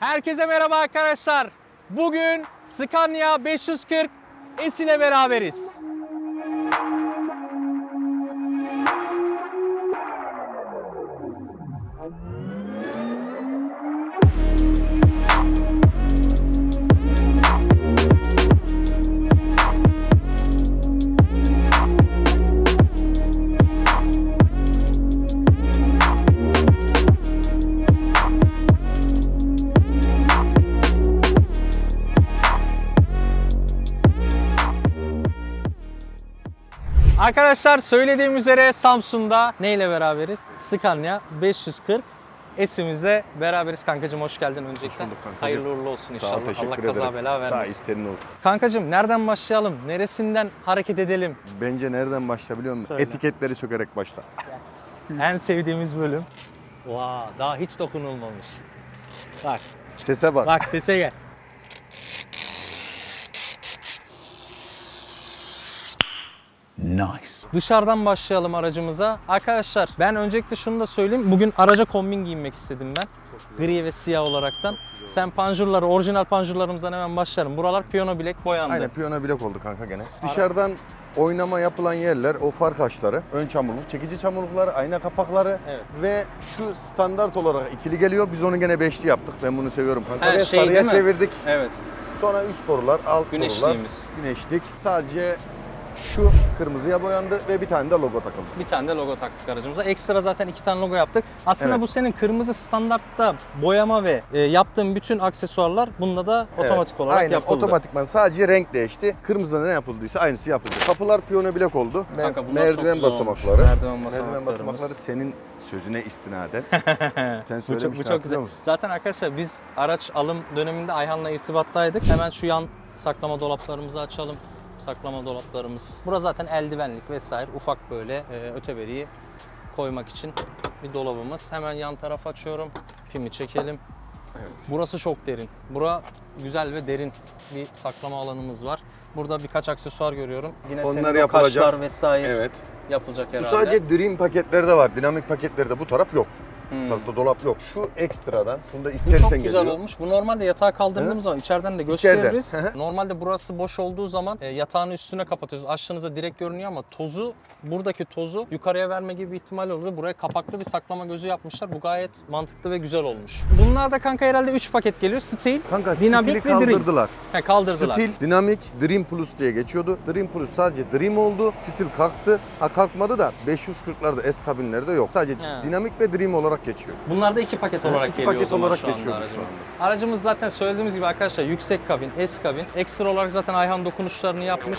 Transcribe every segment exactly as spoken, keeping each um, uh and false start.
Herkese merhaba arkadaşlar. Bugün Scania beş yüz kırk S ile beraberiz. Arkadaşlar söylediğim üzere Samsun'da neyle beraberiz? Scania beş yüz kırk S'imizle beraberiz. Kankacığım hoş geldin öncelikle. Hayırlı uğurlu olsun inşallah. Ol, Allah kaza ederim. bela vermesin. Daha isterin olsun. Kankacığım nereden başlayalım? Neresinden hareket edelim? Bence nereden başlayabiliyor musun? Söyle. Etiketleri sökerek başla. En sevdiğimiz bölüm. Vaa, daha hiç dokunulmamış. Bak, Sese bak. bak sese gel. Nice. Dışarıdan başlayalım aracımıza. Arkadaşlar ben öncelikle şunu da söyleyeyim. Bugün araca kombin giyinmek istedim ben. Gri ve siyah olaraktan. Sen panjurları, orijinal panjurlarımızdan hemen başlarım. Buralar piyano bilek boyandı. Aynen piyano bilek oldu kanka gene. Dışarıdan oynama yapılan yerler, o far kaşları, ön çamurluk, çekici çamurlukları, ayna kapakları Evet. ve şu standart olarak ikili geliyor. Biz onu gene beşli yaptık. Ben bunu seviyorum kanka. Her Ve şey değil sarıya mi? çevirdik. Evet. Sonra üst borular, alt borular. Güneşliğimiz. Güneşlik. Sadece şu kırmızıya boyandı ve bir tane de logo takıldı. Bir tane de logo taktık aracımıza. Ekstra zaten iki tane logo yaptık. Aslında Evet. bu senin kırmızı standartta boyama ve e, yaptığın bütün aksesuarlar bunda da otomatik Evet, olarak aynen, yapıldı. otomatikman sadece renk değişti. Kırmızıda ne yapıldıysa aynısı yapıldı. Kapılar piyano bilek oldu. Me- Kanka bunlar çok merdiven güzel olmuş. basamakları. Merdiven basamaklarımız. basamakları senin sözüne istinaden. Sen Bu çok, bu söylemiştin, çok güzel. hatırlıyor musun? Zaten arkadaşlar biz araç alım döneminde Ayhan'la irtibattaydık. Hemen şu yan saklama dolaplarımızı açalım. Saklama dolaplarımız. Burası zaten eldivenlik vesaire ufak böyle e, öteberiyi koymak için bir dolabımız. Hemen yan taraf açıyorum. Pimi çekelim. Evet. Burası çok derin. Bura güzel ve derin bir saklama alanımız var. Burada birkaç aksesuar görüyorum. Yine Onlar senin o yapılacak. kaşlar vesaire Evet. yapılacak Bu herhalde. sadece Dream paketlerde var. Dinamik paketlerde bu taraf yok. Hmm. Bu tarafta dolap yok. Şu ekstradan. Bunu da Bu istersen çok güzel geliyor. olmuş. Bu normalde yatağı kaldırdığımız Hı? zaman içeriden de İçeride. gösteririz. Hı hı. Normalde burası boş olduğu zaman e, yatağın üstüne kapatıyoruz. Açtığınızda direkt görünüyor ama tozu, buradaki tozu yukarıya verme gibi bir ihtimal oluyor. Buraya kapaklı bir saklama gözü yapmışlar. Bu gayet mantıklı ve güzel olmuş. Bunlar da kanka herhalde üç paket geliyor. Steel, Kanka dinamik stili ve Dream. kaldırdılar. He, kaldırdılar. Steel, dinamik, Dream Plus diye geçiyordu. Dream Plus sadece Dream oldu. Steel kalktı. Ha kalkmadı da beş yüz kırklarda S kabinlerde yok. Sadece He. dinamik ve Dream olarak geçiyor. Bunlar da iki paket olarak iki geliyor paket o zaman olarak şu anda geçiyor aracımız. şu Aracımız zaten söylediğimiz gibi arkadaşlar yüksek kabin, S kabin. Ekstra olarak zaten Ayhan dokunuşlarını yapmış.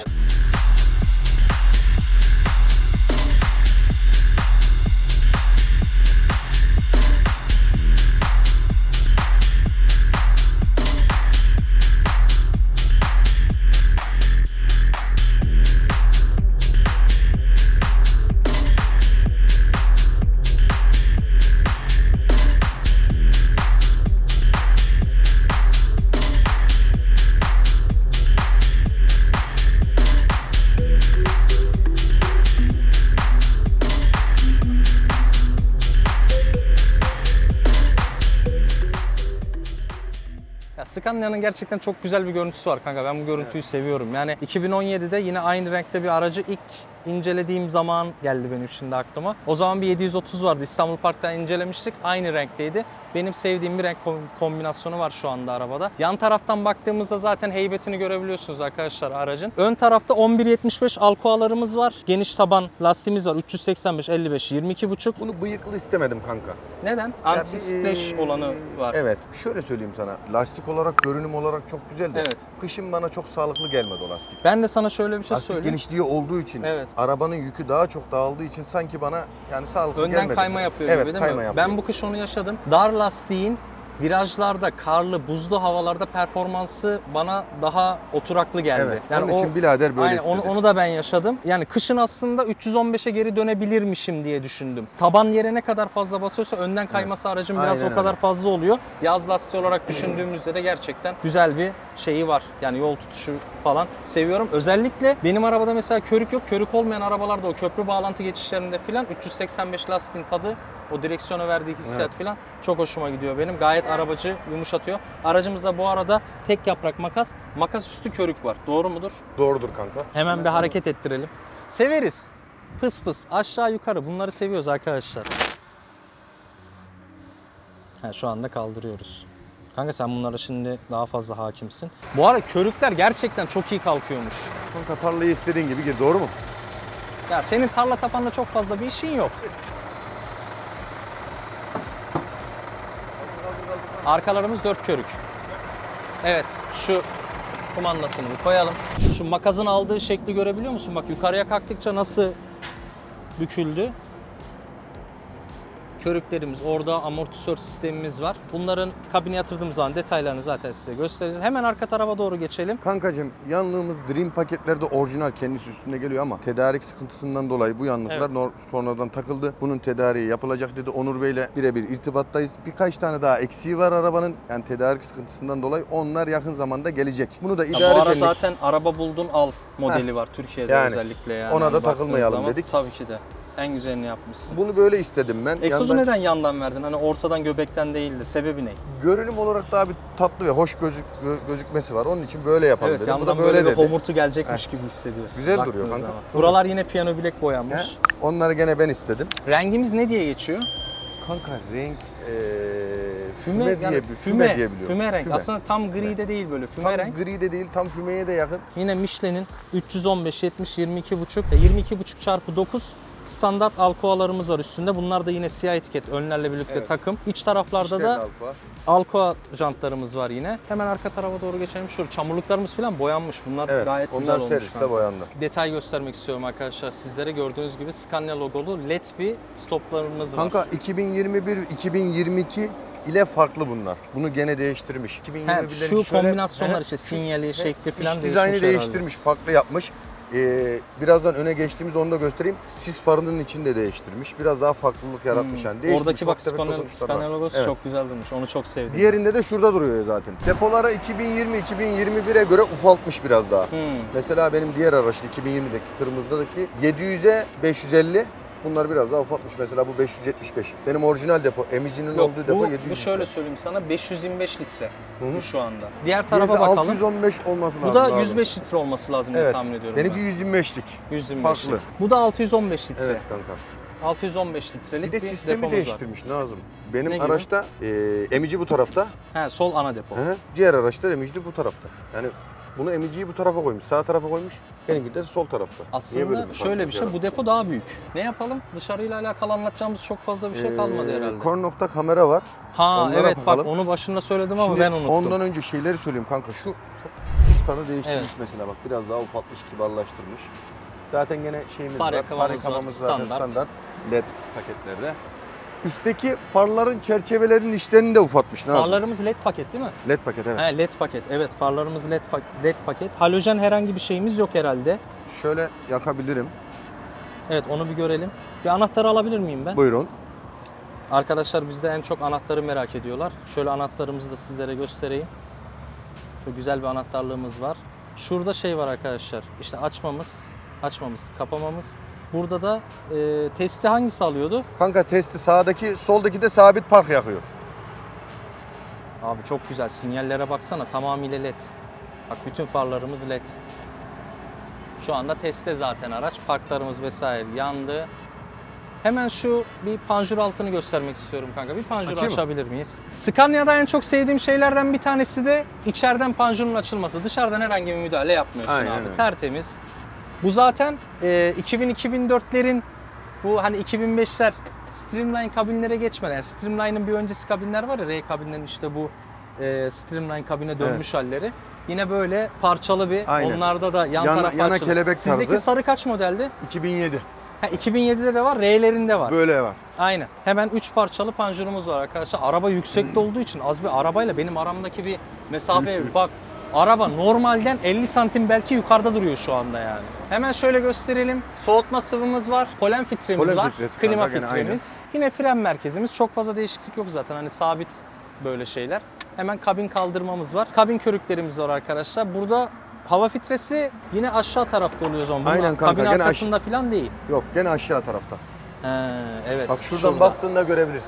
Ya Scania'nın gerçekten çok güzel bir görüntüsü var kanka. Ben bu görüntüyü evet. seviyorum. Yani iki bin on yedide yine aynı renkte bir aracı ilk incelediğim zaman geldi benim şimdi aklıma. O zaman bir yedi yüz otuz vardı. İstanbul Park'ta incelemiştik. Aynı renkteydi. Benim sevdiğim bir renk kombinasyonu var şu anda arabada. Yan taraftan baktığımızda zaten heybetini görebiliyorsunuz arkadaşlar aracın. Ön tarafta on bir yetmiş beş Alcoa'larımız var. Geniş taban lastiğimiz var. üç yüz seksen beş elli beş yirmi iki buçuk. Bunu bıyıklı istemedim kanka. Neden? Ya Anti bir- splash olanı var. Evet. Şöyle söyleyeyim sana. Lastik olarak, görünüm olarak çok güzel de. Evet. Kışın bana çok sağlıklı gelmedi o lastik. Ben de sana şöyle bir şey Lastik söyleyeyim. genişliği olduğu için, Evet. arabanın yükü daha çok dağıldığı için sanki bana yani sağlıklı Önden gelmedi. kayma yapıyor evet, gibi değil kayma mi? yapıyor. Ben bu kış onu yaşadım. Dar lastiğin virajlarda, karlı, buzlu havalarda performansı bana daha oturaklı geldi. Evet. Onun için o- birader böyle aynen, istedi. onu, onu da ben yaşadım. Yani kışın aslında üç yüz on beşe geri dönebilirmişim diye düşündüm. Taban yere ne kadar fazla basıyorsa önden kayması aracın biraz Aynen o kadar öyle. fazla oluyor. Yaz lastiği olarak düşündüğümüzde de gerçekten güzel bir şeyi var. Yani yol tutuşu falan seviyorum. Özellikle benim arabada mesela körük yok. Körük olmayan arabalarda o köprü bağlantı geçişlerinde falan üç yüz seksen beş lastiğin tadı, o direksiyona verdiği hissiyat Evet. falan çok hoşuma gidiyor benim. Gayet gayet arabacı yumuşatıyor. Aracımızda bu arada tek yaprak makas, makas üstü körük var. Doğru mudur? Doğrudur kanka. Hemen bir hareket ettirelim. Severiz. Pıs pıs aşağı yukarı bunları seviyoruz arkadaşlar. Ha, şu anda kaldırıyoruz. Kanka sen bunlara şimdi daha fazla hakimsin. Bu arada körükler gerçekten çok iyi kalkıyormuş. Kanka tarlayı istediğin gibi gir, doğru mu? Ya senin tarla tapanla çok fazla bir işin yok. Arkalarımız dört körük. Evet, şu kumandasını bir koyalım. Şu makasın aldığı şekli görebiliyor musun? Bak yukarıya kalktıkça nasıl büküldü. Körüklerimiz, orada amortisör sistemimiz var. Bunların kabine yatırdığımız zaman detaylarını zaten size göstereceğiz. Hemen arka tarafa doğru geçelim. Kankacığım, yanlığımız Dream paketlerde orijinal kendisi üstünde geliyor ama tedarik sıkıntısından dolayı bu yanlıklar Evet. nor- sonradan takıldı. Bunun tedariği yapılacak dedi. Onur Bey'le birebir irtibattayız. Birkaç tane daha eksiği var arabanın. Yani tedarik sıkıntısından dolayı onlar yakın zamanda gelecek. Bunu da Ya idare bu ara edenlik- zaten araba buldun al modeli var Türkiye'de Yani, özellikle yani. ona da Hani baktığın takılmayalım zaman dedik. Tabii ki de. En güzelini yapmışsın. Bunu böyle istedim ben. Egzozu Yandan- neden yandan verdin? Hani ortadan göbekten değildi. Sebebi ne? Görünüm olarak daha bir tatlı ve hoş gözük, gö- gözükmesi var. Onun için böyle yapalım Evet, dedim. Bu yandan da böyle, böyle bir dedi. homurtu gelecekmiş gibi hissediyorsun. Güzel baktığın duruyor kanka. zaman. Buralar yine piyano bilek boyanmış. He? Onları gene ben istedim. Rengimiz ne diye geçiyor? Kanka renk eee Füme, füme, diye, yani füme, füme, diye biliyorum. füme renk. Füme. Aslında tam gri de değil böyle. Füme Tam renk. gri de değil, tam fümeye de yakın. Yine Michelin'in üç yüz on beş yetmiş yirmi iki buçuk yirmi iki buçuk çarpı dokuz standart Alcoa'larımız var üstünde. Bunlar da yine siyah etiket önlerle birlikte Evet. takım. İç taraflarda İşte da Alfa. Alcoa jantlarımız var yine. Hemen arka tarafa doğru geçelim. Şurada çamurluklarımız falan boyanmış. Bunlar Evet, gayet güzel onlar olmuş. serviste kanka. boyandı. Detay göstermek istiyorum arkadaşlar sizlere. Gördüğünüz gibi Scania logolu L E D bir stoplarımız var. Kanka iki bin yirmi bir iki bin yirmi iki ile farklı bunlar. Bunu gene değiştirmiş. He, iki bin yirmi birlerin şu şöyle- kombinasyonlar He, işte şu- sinyali, he, şekli iç falan dizaynı değişmiş herhalde. değiştirmiş, farklı yapmış. Ee, birazdan öne geçtiğimiz onu da göstereyim. Sis farının içini de değiştirmiş. Biraz daha farklılık yaratmış Hmm. yani. Değiştirmiş, Oradaki bak ufak tefek Scania, dokunuşlar var. Scania logosu Evet. çok güzel durmuş. Onu çok sevdim. Diğerinde de şurada duruyor zaten. Depolara iki bin yirmi iki bin yirmi bire göre ufaltmış biraz daha. Hmm. Mesela benim diğer araçta iki bin yirmideki kırmızıdaki yedi yüze beş yüz elli. Bunlar biraz daha ufaltmış. Mesela bu beş yüz yetmiş beş. Benim orijinal depo, Emici'nin Yok, olduğu depo bu, yedi yüz bu şöyle litre. söyleyeyim sana beş yüz yirmi beş litre Hı hı. bu şu anda. Diğer Diğeri tarafa de bakalım. altı yüz on beş olması lazım. Bu da abi. yüz beş litre olması lazım diye Evet. tahmin ediyorum Benimki ben. yüz yirmi beşlik. yüz yirmi beşlik. farklı. Bu da altı yüz on beş litre. Evet kanka. altı yüz on beş litrelik Bir de bir sistemi depomuz var. değiştirmiş Nazım. Benim Ne gibi? araçta e, emici bu tarafta. He, sol ana depo. Hı, diğer araçta emici bu tarafta. Yani bunu emiciyi bu tarafa koymuş, sağ tarafa koymuş. Benimki de sol tarafta. Niye Aslında böyle şöyle farklılık bir şey, yarattı? bu depo daha büyük. Ne yapalım? Dışarıyla alakalı anlatacağımız çok fazla bir şey kalmadı Ee, herhalde. Kornokta kamera var. Ha onlara evet bakalım. bak onu başında söyledim ama Şimdi ben unuttum. ondan önce şeyleri söyleyeyim kanka. Şu sis farı değiştirmiş Evet. mesela bak. Biraz daha ufaltmış, kibarlaştırmış. Zaten gene şeyimiz Far var. yakamamız Far yakamamız var, zaten standart. standart. L E D paketlerde. Üstteki farların çerçevelerinin işlerini de ufaltmış Nazım. Farlarımız L E D paket değil mi? L E D paket evet. He, L E D paket. Evet, farlarımız L E D, fa- L E D paket. Halojen herhangi bir şeyimiz yok herhalde. Şöyle yakabilirim. Evet, onu bir görelim. Bir anahtarı alabilir miyim ben? Buyurun. Arkadaşlar bizde en çok anahtarı merak ediyorlar. Şöyle anahtarımızı da sizlere göstereyim. Şöyle güzel bir anahtarlığımız var. Şurada şey var arkadaşlar. İşte açmamız, açmamız, kapamamız. Burada da e, testi hangisi alıyordu? Kanka testi sağdaki, soldaki de sabit park yakıyor. Abi çok güzel. Sinyallere baksana, tamamıyla L E D. Bak bütün farlarımız L E D. Şu anda testte zaten araç. Parklarımız vesaire yandı. Hemen şu bir panjur altını göstermek istiyorum kanka. Bir panjuru Açayım mı? açabilir miyiz? Scania'da en çok sevdiğim şeylerden bir tanesi de içeriden panjurun açılması. Dışarıdan herhangi bir müdahale yapmıyorsun Aynen abi. öyle. Tertemiz. Bu zaten e, iki bin iki bin dörtlerin bu hani iki bin beşler Streamline kabinlere geçmeden, yani Streamline'ın bir öncesi kabinler var ya, R kabinlerin işte bu e, Streamline kabine dönmüş halleri. Yine böyle parçalı bir, Aynen. onlarda da yan Yana- taraf yana açılı. kelebek Sizdeki tarzı. sarı kaç modeldi? iki bin yedi. Ha, iki bin yedide de var, R'lerinde var. Böyle var. Aynen. Hemen üç parçalı panjurumuz var arkadaşlar. Araba yüksekte olduğu için az bir arabayla benim aramdaki bir mesafeye bir bak. Araba normalden elli santim belki yukarıda duruyor şu anda yani. Hemen şöyle gösterelim. Soğutma sıvımız var. Polen filtremiz Polen var. filtresi Klima kanka, gene filtremiz. Yine fren merkezimiz. Çok fazla değişiklik yok zaten. Hani sabit böyle şeyler. Hemen kabin kaldırmamız var. Kabin körüklerimiz var arkadaşlar. Burada hava filtresi yine aşağı tarafta oluyor o zaman. Bunun Aynen kanka, kabin gene arkasında falan değil. Yok gene aşağı tarafta. He, evet. Bak şuradan şurada. baktığında görebilirsin.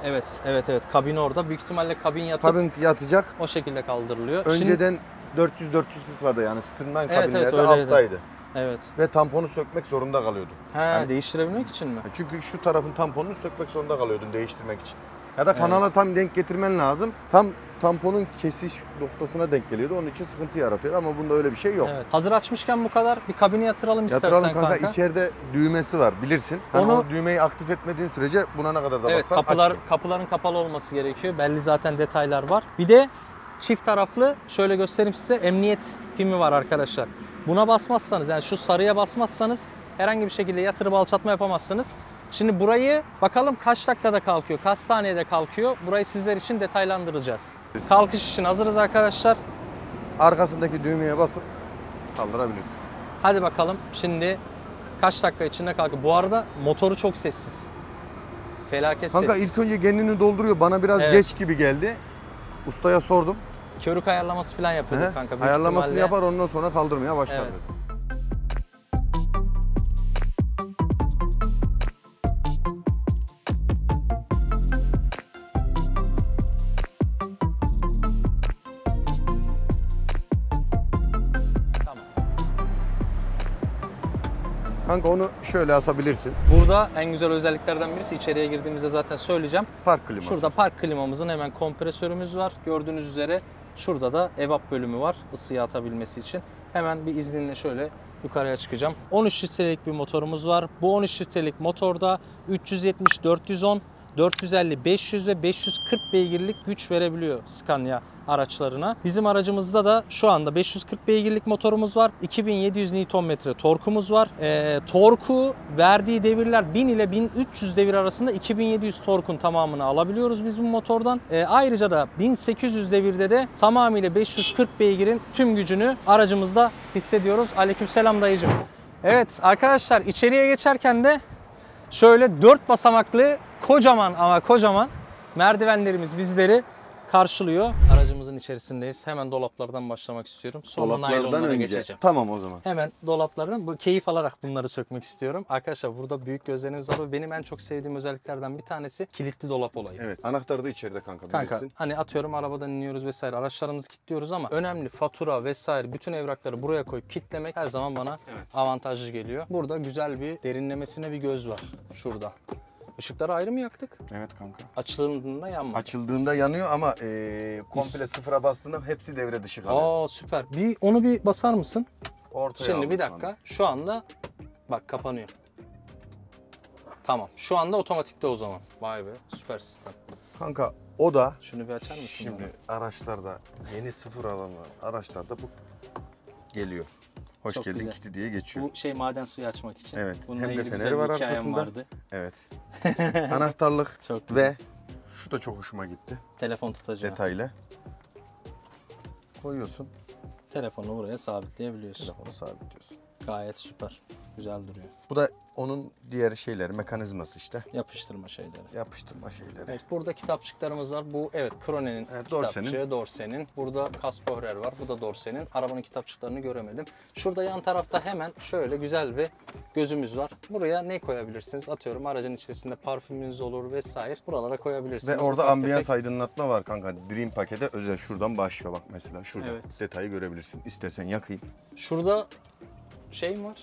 Evet, evet, evet. Kabin orada. Büyük ihtimalle kabin yatıp Kabin yatacak. o şekilde kaldırılıyor. Önceden Şimdi, dört yüz dört yüz kırk vardı yani Streamline Evet, kabinlerde evet, öyleydi. alttaydı. evet. Ve tamponu sökmek zorunda kalıyordun. He, Yani- değiştirebilmek için mi? Çünkü şu tarafın tamponunu sökmek zorunda kalıyordun değiştirmek için. Ya da kanala tam denk getirmen lazım. Tam tamponun kesiş noktasına denk geliyordu. Onun için sıkıntı yaratıyor ama bunda öyle bir şey yok. Evet. Hazır açmışken bu kadar bir kabini yatıralım istersen Yatıralım kanka, kanka. içeride düğmesi var bilirsin. Hani Onu- o düğmeyi aktif etmediğin sürece buna ne kadar da Evet, bassan kapılar açmıyor. kapıların kapalı olması gerekiyor. Belli zaten detaylar var. Bir de çift taraflı şöyle göstereyim size, emniyet pimi var arkadaşlar. Buna basmazsanız, yani şu sarıya basmazsanız herhangi bir şekilde yatırıp alçatma yapamazsınız. Şimdi burayı bakalım kaç dakikada kalkıyor, kaç saniyede kalkıyor. Burayı sizler için detaylandıracağız. Kalkış için hazırız arkadaşlar. Arkasındaki düğmeye basıp kaldırabilirsin. Hadi bakalım şimdi kaç dakika içinde kalkıyor. Bu arada motoru çok sessiz. Felaket Kanka sessiz. ilk önce kendini dolduruyor. Bana biraz Evet. geç gibi geldi. Ustaya sordum. Körük ayarlaması falan yapıyorduk He, kanka. Büyük ayarlamasını ihtimalle- yapar ondan sonra kaldırmaya başlar. Evet. Tamam. Kanka onu şöyle asabilirsin. Burada en güzel özelliklerden birisi, içeriye girdiğimizde zaten söyleyeceğim. Park kliması. Şurada park klimamızın hemen kompresörümüz var. Gördüğünüz üzere şurada da evap bölümü var ısıyı atabilmesi için. Hemen bir izninle şöyle yukarıya çıkacağım. on üç litrelik bir motorumuz var. Bu on üç litrelik motorda üç yüz yetmiş, dört yüz on, dört yüz elli, beş yüz ve beş yüz kırk beygirlik güç verebiliyor Scania araçlarına. Bizim aracımızda da şu anda beş yüz kırk beygirlik motorumuz var. iki bin yedi yüz Newton metre torkumuz var. E, torku verdiği devirler bin ile bin üç yüz devir arasında iki bin yedi yüz torkun tamamını alabiliyoruz biz bu motordan. E, ayrıca da bin sekiz yüz devirde de tamamıyla beş yüz kırk beygirin tüm gücünü aracımızda hissediyoruz. Aleykümselam dayıcım. Evet arkadaşlar, içeriye geçerken de şöyle dört basamaklı kocaman ama kocaman merdivenlerimiz bizleri karşılıyor. Aracımızın içerisindeyiz. Hemen dolaplardan başlamak istiyorum. Sonra Dolaplardan naylonlara önce. geçeceğim. Tamam o zaman. Hemen dolaplardan bu keyif alarak bunları sökmek istiyorum. Arkadaşlar burada büyük gözlerimiz var ve benim en çok sevdiğim özelliklerden bir tanesi kilitli dolap olayı. Evet. Anahtarı da içeride kanka, Kanka bilirsin. hani atıyorum arabadan iniyoruz vesaire, araçlarımızı kilitliyoruz ama önemli fatura vesaire bütün evrakları buraya koyup kilitlemek her zaman bana Evet. avantajlı geliyor. Burada güzel bir derinlemesine bir göz var şurada. Işıkları ayrı mı yaktık? Evet kanka. Açıldığında yanmadı. Açıldığında yanıyor ama ee, komple Biz- sıfıra bastığında hepsi devre dışı kalıyor. Aa süper. Bir onu bir basar mısın? Ortaya Şimdi aldım bir şu dakika. anda. Şu anda bak kapanıyor. Tamam. Şu anda otomatikte o zaman. Vay be, süper sistem. Kanka o da Şunu bir açar mısın? şimdi araçlarda yeni sıfır alınan araçlarda bu geliyor. Hoş Çok geldin güzel. kiti diye geçiyor. Bu şey maden suyu açmak için. Evet. Bununla Hem de ilgili feneri güzel var bir hikayem arkasında. vardı. Evet. Anahtarlık Çok güzel. ve şu da çok hoşuma gitti. Telefon tutacağı. Detaylı. Koyuyorsun, Telefonu buraya sabitleyebiliyorsun. telefonu sabitliyorsun. Gayet süper. Güzel duruyor. Bu da onun diğer şeyleri, mekanizması işte. Yapıştırma şeyleri. Yapıştırma şeyleri. Evet, burada kitapçıklarımız var. Bu evet Krone'nin Evet, kitapçığı, Dorsen'in. Dorsen'in. Burada Caspohrer var. Bu da Dorsen'in. Arabanın kitapçıklarını göremedim. Şurada yan tarafta hemen şöyle güzel bir gözümüz var. Buraya ne koyabilirsiniz? Atıyorum aracın içerisinde parfümünüz olur vesaire. Buralara koyabilirsiniz. Ve orada Ufak ambiyans tefek- aydınlatma var kanka. Dream pakete özel şuradan başlıyor bak mesela. Şurada Evet. detayı görebilirsin. İstersen yakayım. Şurada şey mi var?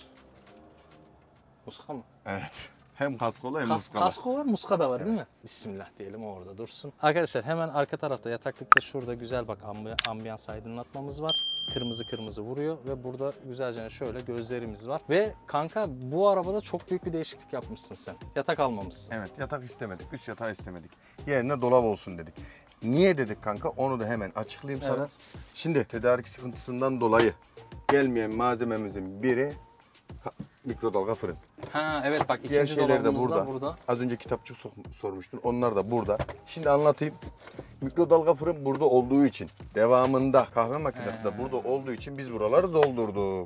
Muska mı? Evet. Hem kaskolu hem Kas, muskalı. kasko var, muska da var değil mi? Bismillah diyelim, o orada dursun. Arkadaşlar hemen arka tarafta yataklıkta şurada güzel bak ambi- ambiyans aydınlatmamız var. Kırmızı kırmızı vuruyor ve burada güzelce şöyle gözlerimiz var. Ve kanka bu arabada çok büyük bir değişiklik yapmışsın sen. Yatak almamışsın. Evet, yatak istemedik. Üst yatağı istemedik. Yerine dolap olsun dedik. Niye dedik kanka? Onu da hemen açıklayayım sana. Evet. Şimdi tedarik sıkıntısından dolayı gelmeyen malzememizin biri ka- mikrodalga fırın. Ha evet bak, Diğer ikinci şeyler de dolabımız burada. da burada. Az önce kitapçık sok- sormuştun. Onlar da burada. Şimdi anlatayım. Mikrodalga fırın burada olduğu için, devamında kahve makinesi de He. burada olduğu için biz buraları doldurduk.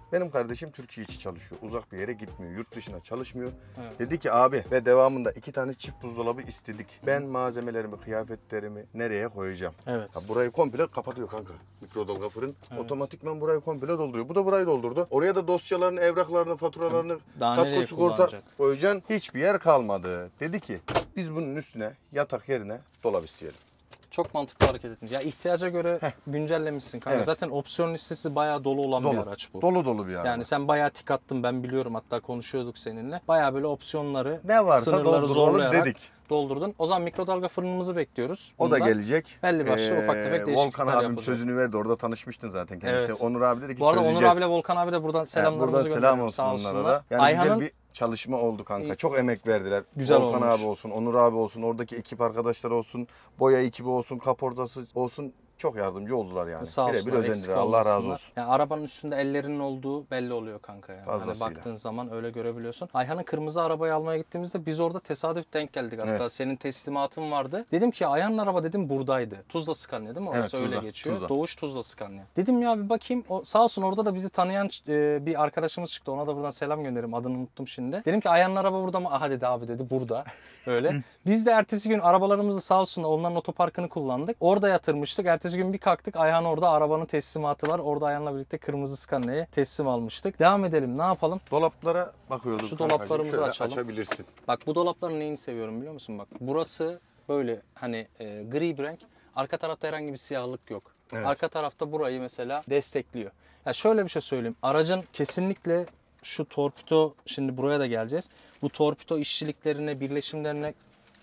Benim kardeşim Türkiye içi çalışıyor. Uzak bir yere gitmiyor. Yurt dışına çalışmıyor. Evet. Dedi ki abi ve devamında iki tane çift buzdolabı istedik. Ben malzemelerimi, kıyafetlerimi nereye koyacağım? Evet. Ha, burayı komple kapatıyor kanka. Mikrodalga fırın. Evet. Otomatikman burayı komple dolduruyor. Bu da burayı doldurdu. Oraya da dosyalarını, evraklarını, faturalarını, Daha kasko nereye sigorta kullanacak? koyacaksın. Hiçbir yer kalmadı. Dedi ki biz bunun üstüne yatak yerine dolap isteyelim. Çok mantıklı hareket ettiniz. Ya ihtiyaca göre güncellemişsin kanka. Evet. Zaten opsiyon listesi bayağı dolu olan Dolu. bir araç bu. Dolu dolu bir araba. Yani sen bayağı tik attın, ben biliyorum, hatta konuşuyorduk seninle. Bayağı böyle opsiyonları, ne varsa sınırları dolduralım zorlayarak dedik. doldurdun. O zaman mikrodalga fırınımızı bekliyoruz. O da Bundan gelecek. belli başlı ufak tefek değişiklikler Volkan abim yapılacak. sözünü verdi. Orada tanışmıştın zaten kendisi. Evet. Onur abi dedi ki Bu arada Onur çözeceğiz. abiyle Volkan abi de buradan Yani selamlarımızı buradan selam gönderelim, olsun sağ onlara olsunlar. da. Yani Ayhan'ın güzel bir çalışma oldu kanka. Çok emek verdiler. Güzel Volkan olmuş. abi olsun, Onur abi olsun, oradaki ekip arkadaşları olsun, boya ekibi olsun, kaportası olsun. Çok yardımcı oldular yani. sağ Birebir olsunlar, eksik özendiler. Allah razı olmasınlar. olsun. Yani arabanın üstünde ellerinin olduğu belli oluyor kanka yani. Hani Fazlasıyla. baktığın zaman öyle görebiliyorsun. Ayhan'ın kırmızı arabayı almaya gittiğimizde biz orada tesadüf denk geldik. Hatta Evet. senin teslimatın vardı. Dedim ki Ayhan'ın araba dedim buradaydı. Tuzla Scania değil mi? Orası Evet, öyle Tuzla, geçiyor. Tuzla. Doğuş Tuzla Scania. Dedim ya bir bakayım. O, sağ olsun orada da bizi tanıyan e, bir arkadaşımız çıktı. Ona da buradan selam gönderirim. Adını unuttum şimdi. Dedim ki Ayhan'ın araba burada mı? Aha dedi abi dedi burada. Öyle. Biz de ertesi gün arabalarımızı sağ olsun onların otoparkını kullandık. Orada yatırmıştık. Ertesi gün bir kalktık. Ayhan orada arabanın teslimatı var. Orada Ayhan'la birlikte kırmızı Scania'yı teslim almıştık. Devam edelim. Ne yapalım? Dolaplara bakıyorduk. Şu kankacığım. dolaplarımızı Şöyle açalım. açabilirsin. Bak bu dolapların neyini seviyorum biliyor musun? Bak burası böyle hani e, gri bir renk. Arka tarafta herhangi bir siyahlık yok. Evet. Arka tarafta burayı mesela destekliyor. Ya şöyle bir şey söyleyeyim. Aracın kesinlikle şu torpido, şimdi buraya da geleceğiz. Bu torpido işçiliklerine, birleşimlerine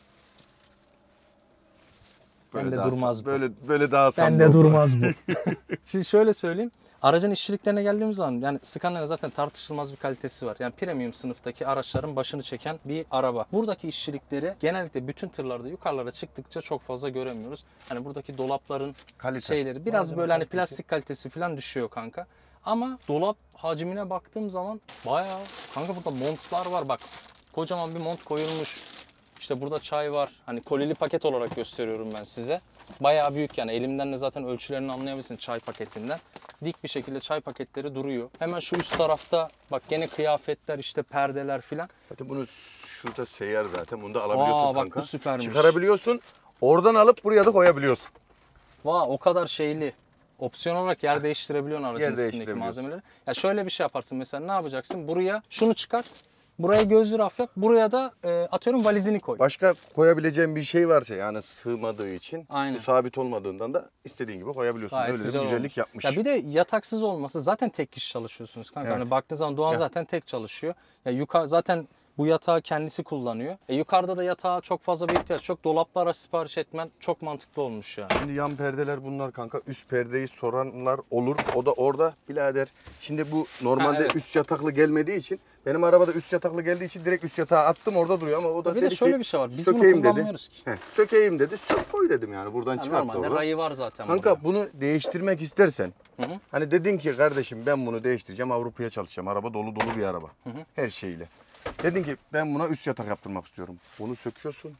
bende daha durmaz sa- bu. Böyle böyle daha samimi Bende oldu. durmaz bu. Şimdi şöyle söyleyeyim. Aracın işçiliklerine geldiğimiz zaman yani Scania'nın zaten tartışılmaz bir kalitesi var. Yani premium sınıftaki araçların başını çeken bir araba. Buradaki işçilikleri genellikle bütün tırlarda yukarılara çıktıkça çok fazla göremiyoruz. Hani buradaki dolapların Kalite. şeyleri biraz Malzeme böyle hani kalitesi. plastik kalitesi falan düşüyor kanka. Ama dolap hacmine baktığım zaman bayağı kanka burada montlar var bak. Kocaman bir mont koyulmuş. İşte burada çay var. Hani kolili paket olarak gösteriyorum ben size. Bayağı büyük yani elimden de zaten ölçülerini anlayabilirsin çay paketinden. Dik bir şekilde çay paketleri duruyor. Hemen şu üst tarafta bak gene kıyafetler işte perdeler filan. Zaten bunu şurada seyyar zaten. Bunu da alabiliyorsun Aa, bak kanka. bu süpermiş. Çıkarabiliyorsun. Oradan alıp buraya da koyabiliyorsun. Vay o kadar şeyli. Opsiyon olarak yer değiştirebiliyorsun aracın Yer üstündeki değiştirebiliyorsun. malzemeleri. Ya şöyle bir şey yaparsın mesela ne yapacaksın? Buraya şunu çıkart. Buraya gözlü raf yap. Buraya da e, atıyorum valizini koy. Başka koyabileceğin bir şey varsa yani sığmadığı için Aynen. bu sabit olmadığından da istediğin gibi koyabiliyorsun. Gayet Öyle de bir güzel güzellik olmuş. yapmış. Ya bir de yataksız olması zaten tek kişi çalışıyorsunuz kanka. Evet. Hani baktığın zaman Doğan Ya. zaten tek çalışıyor. Ya yukarı zaten bu yatağı kendisi kullanıyor. E yukarıda da yatağa çok fazla bir ihtiyaç yok. Dolaplara sipariş etmen çok mantıklı olmuş ya. Şimdi yan perdeler bunlar kanka. Üst perdeyi soranlar olur. O da orada birader. Şimdi bu normalde Ha, evet. üst yataklı gelmediği için benim arabada üst yataklı geldiği için direkt üst yatağa attım orada duruyor ama o da Bir dedi de şöyle ki bir şey var. Biz bunu sökeyim dedi. kullanmıyoruz ki. Heh, sökeyim dedi. Sök koy dedim yani buradan Yani çıkart normalde oradan. rayı var zaten. Kanka burada. bunu değiştirmek istersen Hı hı. hani dedin ki kardeşim ben bunu değiştireceğim Avrupa'ya çalışacağım. Araba dolu dolu bir araba. hı. Her şeyle. Dedin ki ben buna üst yatak yaptırmak istiyorum. Bunu söküyorsun.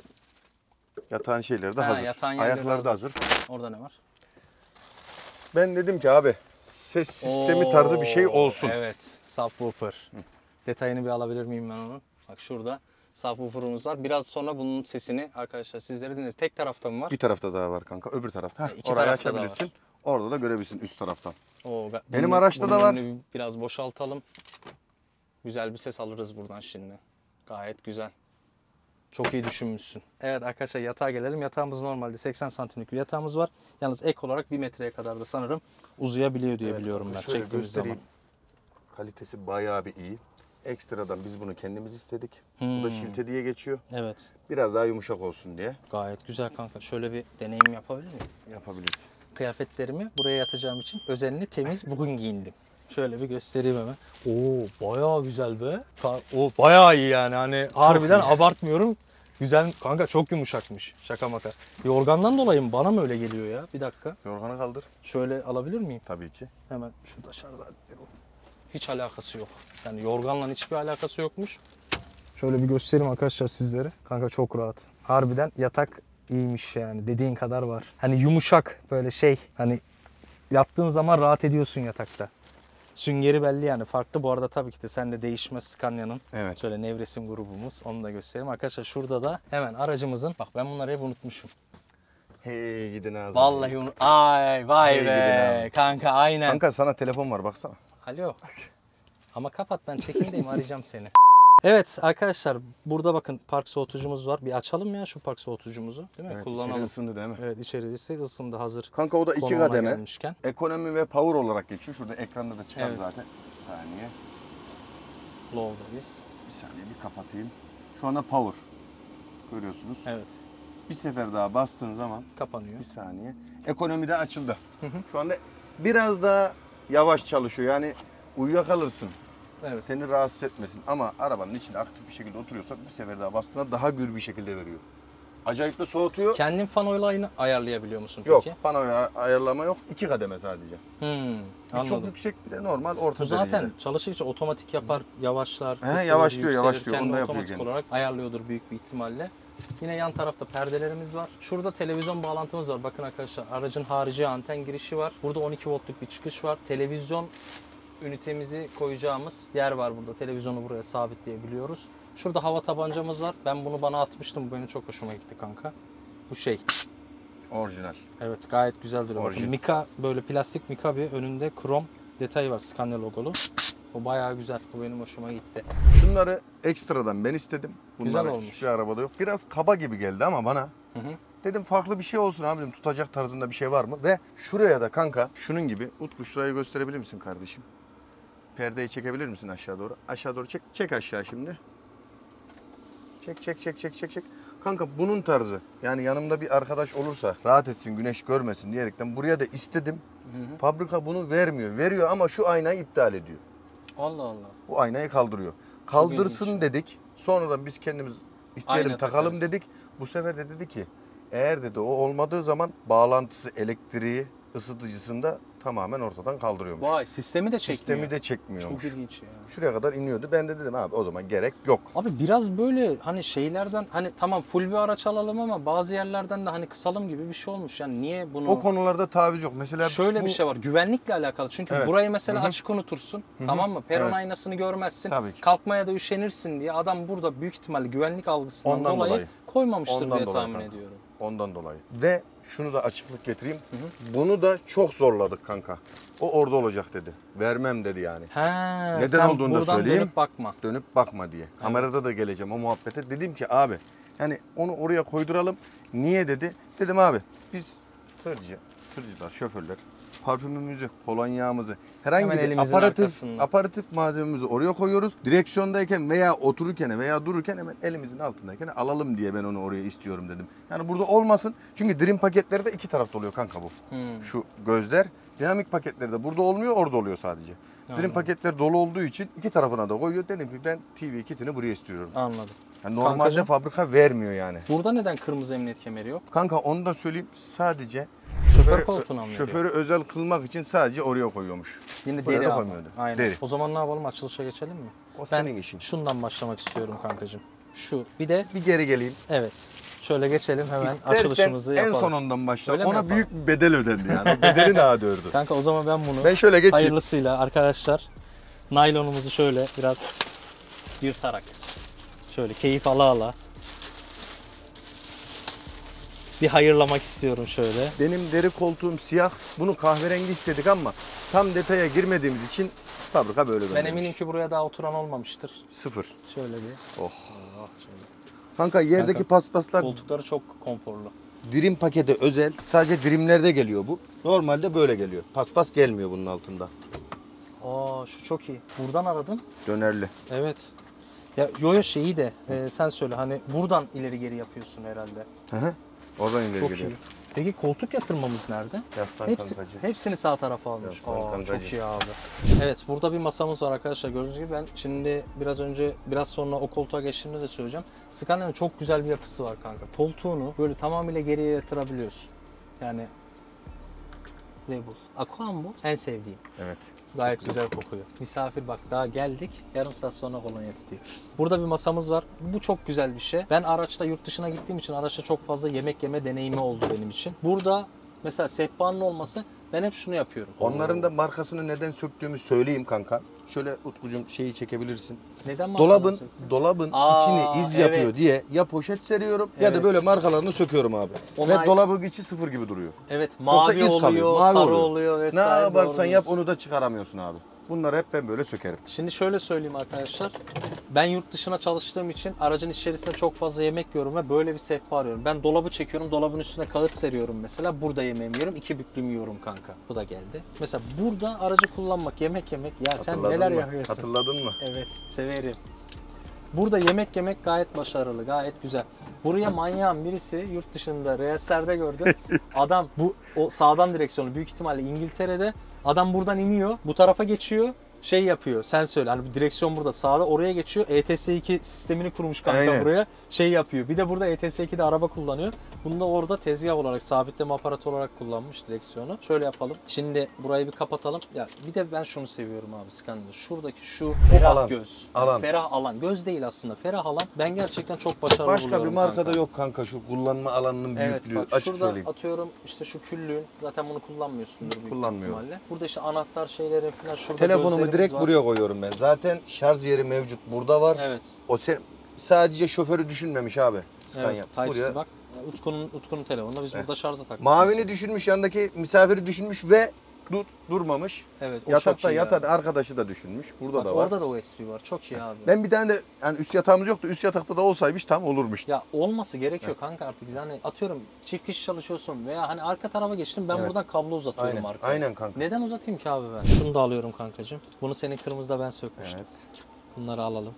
Yatağın şeyleri de Ha, hazır. yatağın yerleri Ayakları da hazır. Orada ne var? Ben dedim ki abi ses sistemi tarzı bir şey Oo, olsun. Evet. Subwoofer. Detayını bir alabilir miyim ben onun? Bak şurada subwoofer'ımız var. Biraz sonra bunun sesini arkadaşlar sizlere dinleriz. Tek tarafta mı var? Bir tarafta daha var kanka. Öbür tarafta. Heh, iki orayı tarafta da açabilirsin. Orada da görebilirsin üst taraftan. Oo, ga- Benim bunun- araçta da bunun var. önünü Biraz boşaltalım. Güzel bir ses alırız buradan şimdi. Gayet güzel. Çok iyi düşünmüşsün. Evet arkadaşlar yatağa gelelim. Yatağımız normalde seksen santimlik bir yatağımız var. Yalnız ek olarak bir metreye kadar da sanırım uzayabiliyor diye Evet, biliyorum ben şöyle çektiğimiz zaman. göstereyim. Kalitesi bayağı bir iyi. Ekstradan biz bunu kendimiz istedik. Bu da Hmm. şilte diye geçiyor. Evet. Biraz daha yumuşak olsun diye Gayet güzel kanka. Şöyle bir deneyim yapabilir miyim? yapabilirsin. Kıyafetlerimi buraya yatacağım için özenli temiz bugün giyindim. Şöyle bir göstereyim hemen. Oo bayağı güzel be. Ka- O bayağı iyi yani hani harbiden iyi. abartmıyorum. Güzel kanka çok yumuşakmış. Şaka maka. Yorgandan dolayı mı bana mı öyle geliyor ya? Bir dakika. Yorganı kaldır. Şöyle alabilir miyim? Tabii ki. Hemen şurada şarj aletleri var. Hiç alakası yok. Yani yorganla hiçbir alakası yokmuş. Şöyle bir göstereyim arkadaşlar sizlere. Kanka çok rahat. Harbiden yatak iyiymiş yani. Dediğin kadar var. Hani yumuşak böyle şey. Hani yattığın zaman rahat ediyorsun yatakta. Süngeri belli yani farklı. Bu arada tabii ki de sen de değişmez Scania'nın. Evet. Şöyle Nevresim grubumuz. Onu da göstereyim. Arkadaşlar şurada da hemen aracımızın. Bak ben bunları hep unutmuşum. Hey gidin ağzına. Vallahi unut. Ay vay Hey gidin be. abi. Kanka aynen. Kanka sana telefon var baksana. Alo. Ama kapat ben çekimdeyim arayacağım seni. Evet arkadaşlar burada bakın park soğutucumuz var. Bir açalım ya şu park soğutucumuzu. Değil mi? Evet, Kullanalım. içeri ısındı değil mi? Evet içerisi ısındı hazır. Kanka o da iki Konumuna kademe. gelmişken. Ekonomi ve power olarak geçiyor. Şurada ekranda da çıkar Evet. zaten. Bir saniye. Low'dayız. Bir saniye bir kapatayım. Şu anda power. Görüyorsunuz. Evet. Bir sefer daha bastığın zaman Kapanıyor. bir saniye. Ekonomi de açıldı. Şu anda biraz daha yavaş çalışıyor. Yani uyuyakalırsın. Evet. Seni rahatsız etmesin. Ama arabanın içinde aktif bir şekilde oturuyorsak bir sefer daha bastığında daha gür bir şekilde veriyor. Acayip de soğutuyor. Kendin fan olayını ayarlayabiliyor musun Yok, peki? panoya ayarlama yok. İki kademe sadece. Hmm, Bir anladım. çok yüksek bir de normal orta Bu zaten derecede. çalıştıkça otomatik yapar, yavaşlar, He, kısılır, yavaşlıyor, yükselir. yavaşlıyor. Kendi Onu da yapıyor otomatik kendisi. olarak ayarlıyordur büyük bir ihtimalle. Yine yan tarafta perdelerimiz var. Şurada televizyon bağlantımız var. Bakın arkadaşlar aracın harici anten girişi var. Burada on iki voltluk bir çıkış var. Televizyon ünitemizi koyacağımız yer var burada. Televizyonu buraya sabitleyebiliyoruz. Şurada hava tabancamız var. Ben bunu bana atmıştım. Bu benim çok hoşuma gitti kanka. Bu şey. Orijinal. Evet gayet güzel duruyor. Bakın Orijinal. Mika böyle plastik Mika bir önünde krom detayı var Scania logolu. O bayağı güzel. Bu benim hoşuma gitti. Şunları ekstradan ben istedim. Bunlar Güzel olmuş. hiçbir arabada yok. Biraz kaba gibi geldi ama bana. Hı hı. Dedim farklı bir şey olsun abi dedim. Tutacak tarzında bir şey var mı? Ve şuraya da kanka şunun gibi. Utku şurayı gösterebilir misin kardeşim? Perdeyi çekebilir misin aşağı doğru? Aşağı doğru çek. Çek aşağı şimdi. Çek çek çek çek çek çek. Kanka bunun tarzı. Yani yanımda bir arkadaş olursa rahat etsin, güneş görmesin diyerekten buraya da istedim. Hı hı. Fabrika bunu vermiyor. Veriyor ama şu aynayı iptal ediyor. Allah Allah. Bu aynayı kaldırıyor. Kaldırsın ilginç. dedik. Sonradan biz kendimiz isteyelim Ayna takalım takarız. dedik. Bu sefer de dedi ki eğer dedi o olmadığı zaman bağlantısı, elektriği, ısıtıcısında tamamen ortadan kaldırıyormuş. Vay sistemi de çekmiyor. Sistemi de çekmiyormuş. Çok ilginç ya. Şuraya kadar iniyordu. Ben de dedim abi o zaman gerek yok. Abi biraz böyle hani şeylerden hani tamam full bir araç alalım ama bazı yerlerden de hani kısalım gibi bir şey olmuş. Yani niye bunu... O konularda taviz yok. Mesela Şöyle bu- bir şey var. Güvenlikle alakalı. Çünkü Evet. burayı mesela Hı hı. açık unutursun. Tamam mı? Peron Evet. aynasını görmezsin. Tabii ki. Kalkmaya da üşenirsin diye adam burada büyük ihtimalle güvenlik algısından Ondan dolayı, dolayı. koymamıştır Ondan diye dolayı tahmin kanka. ediyorum. Ondan dolayı. Ve şunu da açıklık getireyim. Bunu da çok zorladık kanka. O orada olacak dedi. Vermem dedi yani. He, Neden sen olduğunu da buradan söyleyeyim. dönüp bakma. Dönüp bakma diye. Kamerada da geleceğim o muhabbete. Dedim ki abi yani onu oraya koyduralım. Niye dedi. Dedim abi biz tırcı, tırcılar, şoförler parfümümüzü, kolonyamızı, herhangi Hemen bir elimizin aparatif, arkasında. aparatif malzememizi oraya koyuyoruz. Direksiyondayken veya otururken veya dururken hemen elimizin altındayken alalım diye ben onu oraya istiyorum dedim. Yani burada olmasın. Çünkü Dream paketlerde iki tarafta oluyor kanka bu. Hmm. Şu gözler. Dinamik paketlerde burada olmuyor, orada oluyor sadece. Dream Anladım. paketler dolu olduğu için iki tarafına da koyuyor. Dedim ki ben T V kitini buraya istiyorum. Anladım. Yani normalde Kankacığım? fabrika vermiyor yani. Burada neden kırmızı emniyet kemeri yok? Kanka onu da söyleyeyim. Sadece Şoför koltuğuna mı veriyor? şoförü özel kılmak için sadece oraya koyuyormuş. Yine Buraya deri da ama. koymuyordu. Aynen. Deri. O zaman ne yapalım? Açılışa geçelim mi? O Ben senin işin. şundan başlamak istiyorum kankacığım. Şu. Bir de Bir geri geleyim. evet. Şöyle geçelim hemen İstersen açılışımızı en yapalım. son ondan başla. Öyle mi Ona yapalım? büyük bir bedel ödendi yani. O bedelin ağa dördü. Kanka o zaman ben bunu Ben şöyle geçeyim. hayırlısıyla arkadaşlar naylonumuzu şöyle biraz yırtarak şöyle keyif ala ala bir hayırlamak istiyorum şöyle. Benim deri koltuğum siyah. Bunu kahverengi istedik ama tam detaya girmediğimiz için fabrika böyle Ben göndermiş. eminim ki buraya daha oturan olmamıştır. Sıfır. Şöyle bir. Oh. Oh, şöyle. Kanka yerdeki Kanka, paspaslar Koltukları çok konforlu. Dream pakete özel. Sadece Dream'lerde geliyor bu. Normalde böyle geliyor. Paspas gelmiyor bunun altında. Aa şu çok iyi. Buradan aradın. Dönerli. Evet. Ya yo yo şeyi de e, sen söyle hani buradan ileri geri yapıyorsun herhalde. Hı hı. Oradan ileri Çok geliyor. iyi. Peki koltuk yatırmamız nerede? Yaslan Hepsi, kankacı. hepsini sağ tarafa almış. Yaslan Aa, kankacı. çok iyi abi. Evet burada bir masamız var arkadaşlar. Gördüğünüz gibi ben şimdi biraz önce biraz sonra o koltuğa geçtiğimde de söyleyeceğim. Scania'nın çok güzel bir yapısı var kanka. Koltuğunu böyle tamamıyla geriye yatırabiliyorsun. Yani Rebel. Aqua mı bu? En sevdiğim. Evet. Gayet güzel kokuyor. Misafir bak daha geldik. Yarım saat sonra kolonya tutuyor. Burada bir masamız var. Bu çok güzel bir şey. Ben araçta yurt dışına gittiğim için araçta çok fazla yemek yeme deneyimi oldu benim için. Burada mesela sehpanın olması Ben hep şunu yapıyorum. Onların da markasını neden söktüğümü söyleyeyim kanka. Şöyle Utkucuğum şeyi çekebilirsin. Neden Dolabın markadan söktün? dolabın Aa, içini iz yapıyor evet. diye ya poşet seriyorum ya da Evet. böyle markalarını söküyorum abi. Onay- Ve dolabın içi sıfır gibi duruyor. Evet, Yoksa mavi iz oluyor, kalıyor, mavi sarı oluyor. oluyor Ne vesaire. yaparsan doğru yap diyorsun. onu da çıkaramıyorsun abi. Bunları hep ben böyle sökerim. Şimdi şöyle söyleyeyim arkadaşlar. Ben yurt dışına çalıştığım için aracın içerisinde çok fazla yemek yiyorum ve böyle bir sehpa arıyorum. Ben dolabı çekiyorum, dolabın üstüne kağıt seriyorum mesela. Burada yemeğimi yiyorum, iki büklüm yiyorum kanka. Bu da geldi. Mesela burada aracı kullanmak, yemek yemek. Ya sen Hatırladın neler mı? yapıyorsun? Hatırladın mı? Evet, severim. Burada yemek yemek gayet başarılı, gayet güzel. Buraya manyağın birisi yurt dışında Reels'lerde gördüm. Adam bu o sağdan direksiyonu büyük ihtimalle İngiltere'de. Adam buradan iniyor, bu tarafa geçiyor. Şey yapıyor, sen söyle. Hani direksiyon burada sağda, oraya geçiyor. E T S iki sistemini kurmuş kanka Aynen. buraya. Şey yapıyor. Bir de burada E T S ikide araba kullanıyor. Bunu da orada tezgah olarak, sabitleme aparatı olarak kullanmış direksiyonu. Şöyle yapalım. Şimdi burayı bir kapatalım. Ya bir de ben şunu seviyorum abi Scania'da. Şuradaki şu ferah alan, göz. alan. Ferah alan. Göz değil aslında. Ferah alan. Ben gerçekten çok başarılı Başka bir buluyorum markada kanka. yok kanka şu kullanma alanının Evet büyüklüğü. bak Açık şurada söyleyeyim. atıyorum işte şu küllüğün zaten bunu kullanmıyorsundur büyük Kullanmıyorum. ihtimalle. Burada işte anahtar şeylerin falan şurada Telefonumu gözlerimiz direkt var. buraya koyuyorum ben. Zaten şarj yeri mevcut burada var. Evet. O sen sadece şoförü düşünmemiş abi. Scania. Evet, Type-C Buraya bak. Utku'nun Utku'nun telefonunda biz burada şarja taktık. mavini mesela. düşünmüş, yandaki misafiri düşünmüş ve dur, durmamış. Evet, o Yatakta çok iyi yatan ya. arkadaşı da düşünmüş. Burada Bak, da var. orada da U S B var. Çok iyi abi. Ben bir tane de yani üst yatağımız yoktu. Üst yatakta da olsaymış tam olurmuş. Ya olması gerekiyor kanka artık. Yani atıyorum çift kişi çalışıyorsun veya hani arka tarafa geçtim ben Evet. buradan kablo uzatıyorum Aynen. arkaya. Aynen kanka. Neden uzatayım ki abi ben? Şunu da alıyorum kankacığım. Bunu senin kırmızıda ben sökmüştüm. Evet. Bunları alalım.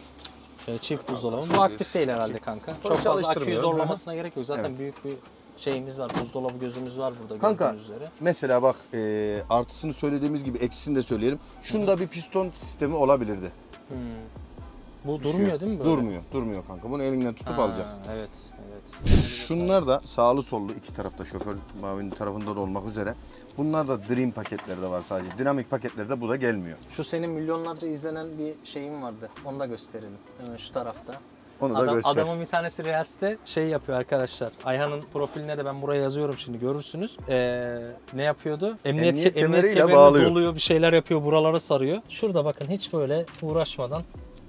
Şöyle çift buzdolabı. şu Bu aktif bir, değil herhalde kanka. Çok Çok fazla aküyü çalıştırmıyor. zorlamasına gerek yok. Zaten Evet. büyük bir şeyimiz var. Buzdolabı gözümüz var burada Kanka gördüğünüz üzere. mesela bak e, artısını söylediğimiz gibi eksisini de söyleyelim. Şunda bir piston sistemi olabilirdi. Hmm. Bu durmuyor değil mi böyle? Durmuyor. Durmuyor kanka. Bunu elinden tutup Ha, alacaksın. Evet, evet. Şunlar da sağlı sollu iki tarafta şoför mavinin tarafında da olmak üzere. Bunlar da Dream paketlerde var sadece. Dinamik paketlerde bu da gelmiyor. Şu senin milyonlarca izlenen bir şeyin vardı. Onu da gösterelim. Hemen şu tarafta. Onu da Adam, göster. adamın bir tanesi Reels'te şey yapıyor arkadaşlar. Ayhan'ın profiline de ben buraya yazıyorum şimdi görürsünüz. Ee, ne yapıyordu? Emniyet, Emniyet ke- emniyet kemeriyle kemerini bağlıyor. doluyor, bir şeyler yapıyor, buraları sarıyor. Şurada bakın hiç böyle uğraşmadan.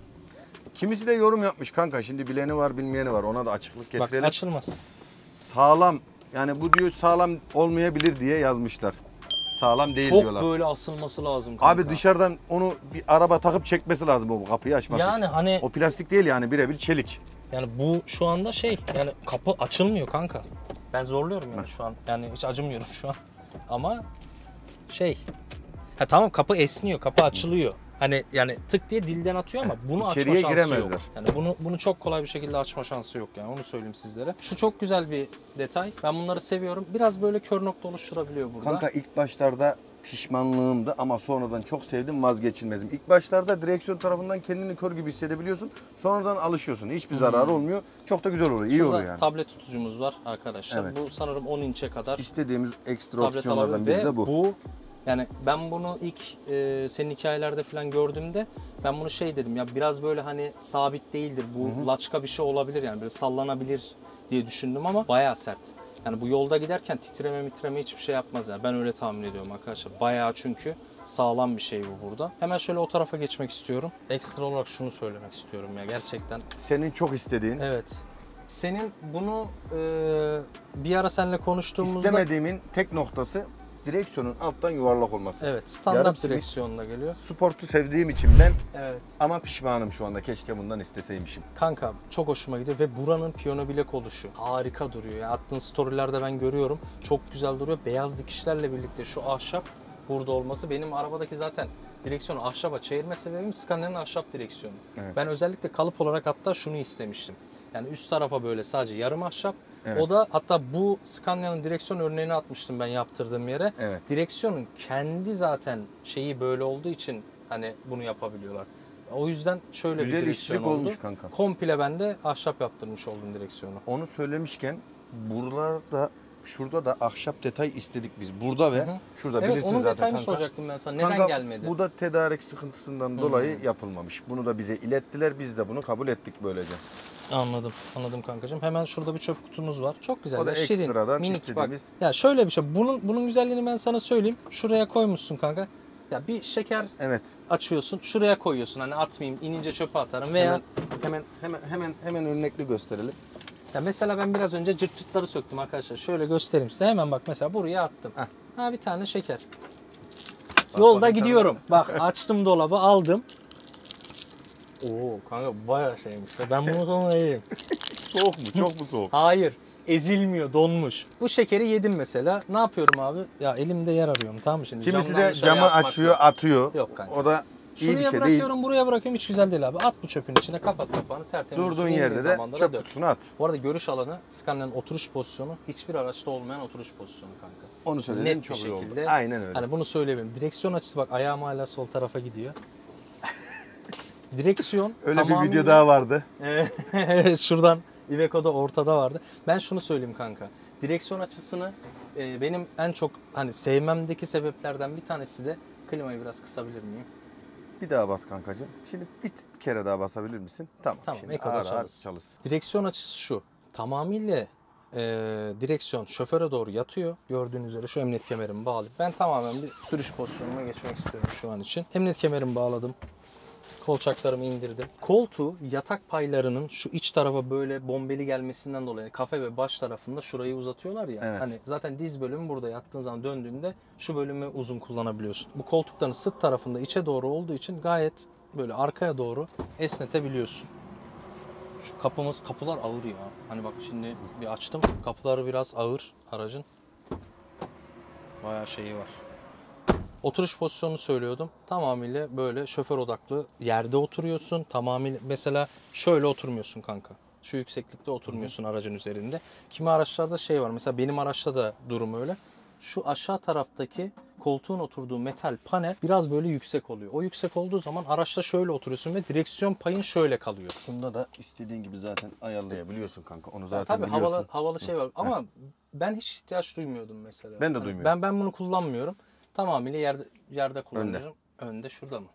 Kimisi de yorum yapmış kanka. Şimdi bileni var bilmeyeni var. Ona da açıklık Bak getirelim. açılmaz. Sağlam. Yani bu diyor sağlam olmayabilir diye yazmışlar. Sağlam değil Çok diyorlar. böyle asılması lazım kanka. Abi dışarıdan onu bir araba takıp çekmesi lazım o kapıyı açması Yani için. hani O plastik değil yani birebir çelik. yani bu şu anda şey yani kapı açılmıyor kanka. Ben zorluyorum yani şu an. Yani hiç acımıyorum şu an. Ama şey. Ha tamam kapı esniyor, kapı açılıyor. Hani yani tık diye dilden atıyor ama bunu İçeriye açma şansı giremezler. yok. Yani bunu bunu çok kolay bir şekilde açma şansı yok yani onu söyleyeyim sizlere. Şu çok güzel bir detay. Ben bunları seviyorum. Biraz böyle kör nokta oluşturabiliyor burada. Kanka ilk başlarda pişmanlığımdı ama sonradan çok sevdim, vazgeçilmezim. İlk başlarda direksiyon tarafından kendini kör gibi hissedebiliyorsun. Sonradan alışıyorsun. Hiçbir zararı olmuyor. Çok da güzel oluyor. İyi Şurada oluyor yani. tablet tutucumuz var arkadaşlar. Evet. Bu sanırım on inçe kadar İstediğimiz ekstra tablet opsiyonlardan alabilir biri ve de bu. bu yani ben bunu ilk e, senin hikayelerde falan gördüğümde ben bunu şey dedim ya biraz böyle hani sabit değildir bu laçka bir şey olabilir yani böyle sallanabilir diye düşündüm ama bayağı sert. Yani bu yolda giderken titreme mitreme hiçbir şey yapmaz yani ben öyle tahmin ediyorum arkadaşlar. Bayağı çünkü sağlam bir şey bu burada. Hemen şöyle o tarafa geçmek istiyorum. Ekstra olarak şunu söylemek istiyorum ya gerçekten. Senin çok istediğin, Evet. Senin bunu e, bir ara seninle konuştuğumuzda istemediğimin tek noktası direksiyonun alttan yuvarlak olması. evet Yarım standart simit. direksiyonla geliyor. Sportu sevdiğim için ben Evet. ama pişmanım şu anda. Keşke bundan isteseymişim. Kanka çok hoşuma gidiyor ve buranın piyano bilek oluşu harika duruyor. Yani attığın storylerde ben görüyorum. Çok güzel duruyor. Beyaz dikişlerle birlikte şu ahşap burada olması benim arabadaki zaten direksiyonu ahşaba çevirme sebebim Scania'nın ahşap direksiyonu. Evet. Ben özellikle kalıp olarak hatta şunu istemiştim. Yani üst tarafa böyle sadece yarım ahşap. Evet. O da hatta bu Scania'nın direksiyon örneğini atmıştım ben yaptırdığım yere. Evet. Direksiyonun kendi zaten şeyi böyle olduğu için hani bunu yapabiliyorlar. O yüzden şöyle Güzel bir direksiyon işçilik oldu. olmuş kanka. Komple ben de ahşap yaptırmış oldum direksiyonu. Onu söylemişken buralarda şurada da ahşap detay istedik biz. Burada ve Hı hı. şurada Evet bilirsin onun zaten detayını kanka. soracaktım ben sana. Neden Kanka, gelmedi? Bu da tedarik sıkıntısından dolayı yapılmamış. Bunu da bize ilettiler. Biz de bunu kabul ettik böylece. Anladım. Anladım kankacığım. Hemen şurada bir çöp kutumuz var. Çok güzel. O da ya, şirin, ekstradan minik bak. istediğimiz. Ya şöyle bir şey. Bunun bunun güzelliğini ben sana söyleyeyim. Şuraya koymuşsun kanka. Ya bir şeker Evet. açıyorsun. Şuraya koyuyorsun. Hani atmayayım, inince çöpe atarım veya Hemen hemen hemen hemen hemen örnekli gösterelim. ya mesela ben biraz önce cırt cırtları söktüm arkadaşlar. Şöyle göstereyim size. Hemen bak mesela buraya attım. Heh. Ha bir tane şeker. Bak, Yolda bak, bir gidiyorum. Bak açtım dolabı aldım. Oo kanka bayağı şeymiş. Ben bunu sonra yiyeyim. Soğuk mu? Çok mu soğuk? Hayır. Ezilmiyor, donmuş. Bu şekeri yedim mesela. Ne yapıyorum abi? Ya elimde yer arıyorum tamam mı şimdi? Kimisi Camdan de dışarıya camı atmak açıyor, yok. atıyor. Yok kanka. O da iyi Şuraya bir şey değil. bırakıyorum, buraya bırakıyorum. Hiç güzel değil abi. At bu çöpün içine, kapat kapağını, tertemiz. Durduğun Suyun yerde indiği de zamanda da çöp dök. kutusuna at. Bu arada görüş alanı, Scania'nın oturuş pozisyonu hiçbir araçta olmayan oturuş pozisyonu kanka. Onu söyledin, Net bir çok iyi oldu. şekilde. Aynen öyle. Hani bunu söyleyebilirim. Direksiyon açısı bak ayağım hala sol tarafa gidiyor. Direksiyon Öyle bir tamamıyla- video daha vardı. Evet şuradan Iveco'da ortada vardı. Ben şunu söyleyeyim kanka. Direksiyon açısını e, benim en çok hani sevmemdeki sebeplerden bir tanesi de klimayı biraz kısabilir miyim? Bir daha bas kankacığım. Şimdi bir, bir kere daha basabilir misin? Tamam. Tamam, Şimdi Eko'da ağır ağır çalışsın. çalışsın. Direksiyon açısı şu. Tamamıyla e, direksiyon şoföre doğru yatıyor. Gördüğünüz üzere şu emniyet kemerimi bağlayıp ben tamamen bir sürüş pozisyonuna geçmek istiyorum şu an için. Emniyet kemerimi bağladım. Kolçaklarımı indirdim. Koltuğu yatak paylarının şu iç tarafa böyle bombeli gelmesinden dolayı kafe ve baş tarafında şurayı uzatıyorlar ya. Evet. Hani zaten diz bölümü burada yattığın zaman döndüğünde şu bölümü uzun kullanabiliyorsun. Bu koltukların sırt tarafında içe doğru olduğu için gayet böyle arkaya doğru esnetebiliyorsun. Şu kapımız, kapılar ağır ya. Hani bak şimdi bir açtım. Kapıları biraz ağır aracın. Bayağı şeyi var. Oturuş pozisyonunu söylüyordum. Tamamıyla böyle şoför odaklı yerde oturuyorsun. Tamamıyla mesela şöyle oturmuyorsun kanka. Şu yükseklikte oturmuyorsun aracın üzerinde. Kimi araçlarda şey var. Mesela benim araçta da durum öyle. Şu aşağı taraftaki koltuğun oturduğu metal panel biraz böyle yüksek oluyor. O yüksek olduğu zaman araçta şöyle oturuyorsun ve direksiyon payın şöyle kalıyor. Bunda da istediğin gibi zaten ayarlayabiliyorsun kanka. Onu Ya zaten tabii biliyorsun. havalı havalı şey var ama ben hiç ihtiyaç duymuyordum mesela. Ben de Hani duymuyorum. Ben ben bunu kullanmıyorum. Tamamıyla yerde yerde kullanıyorum. Önde, şurada mı?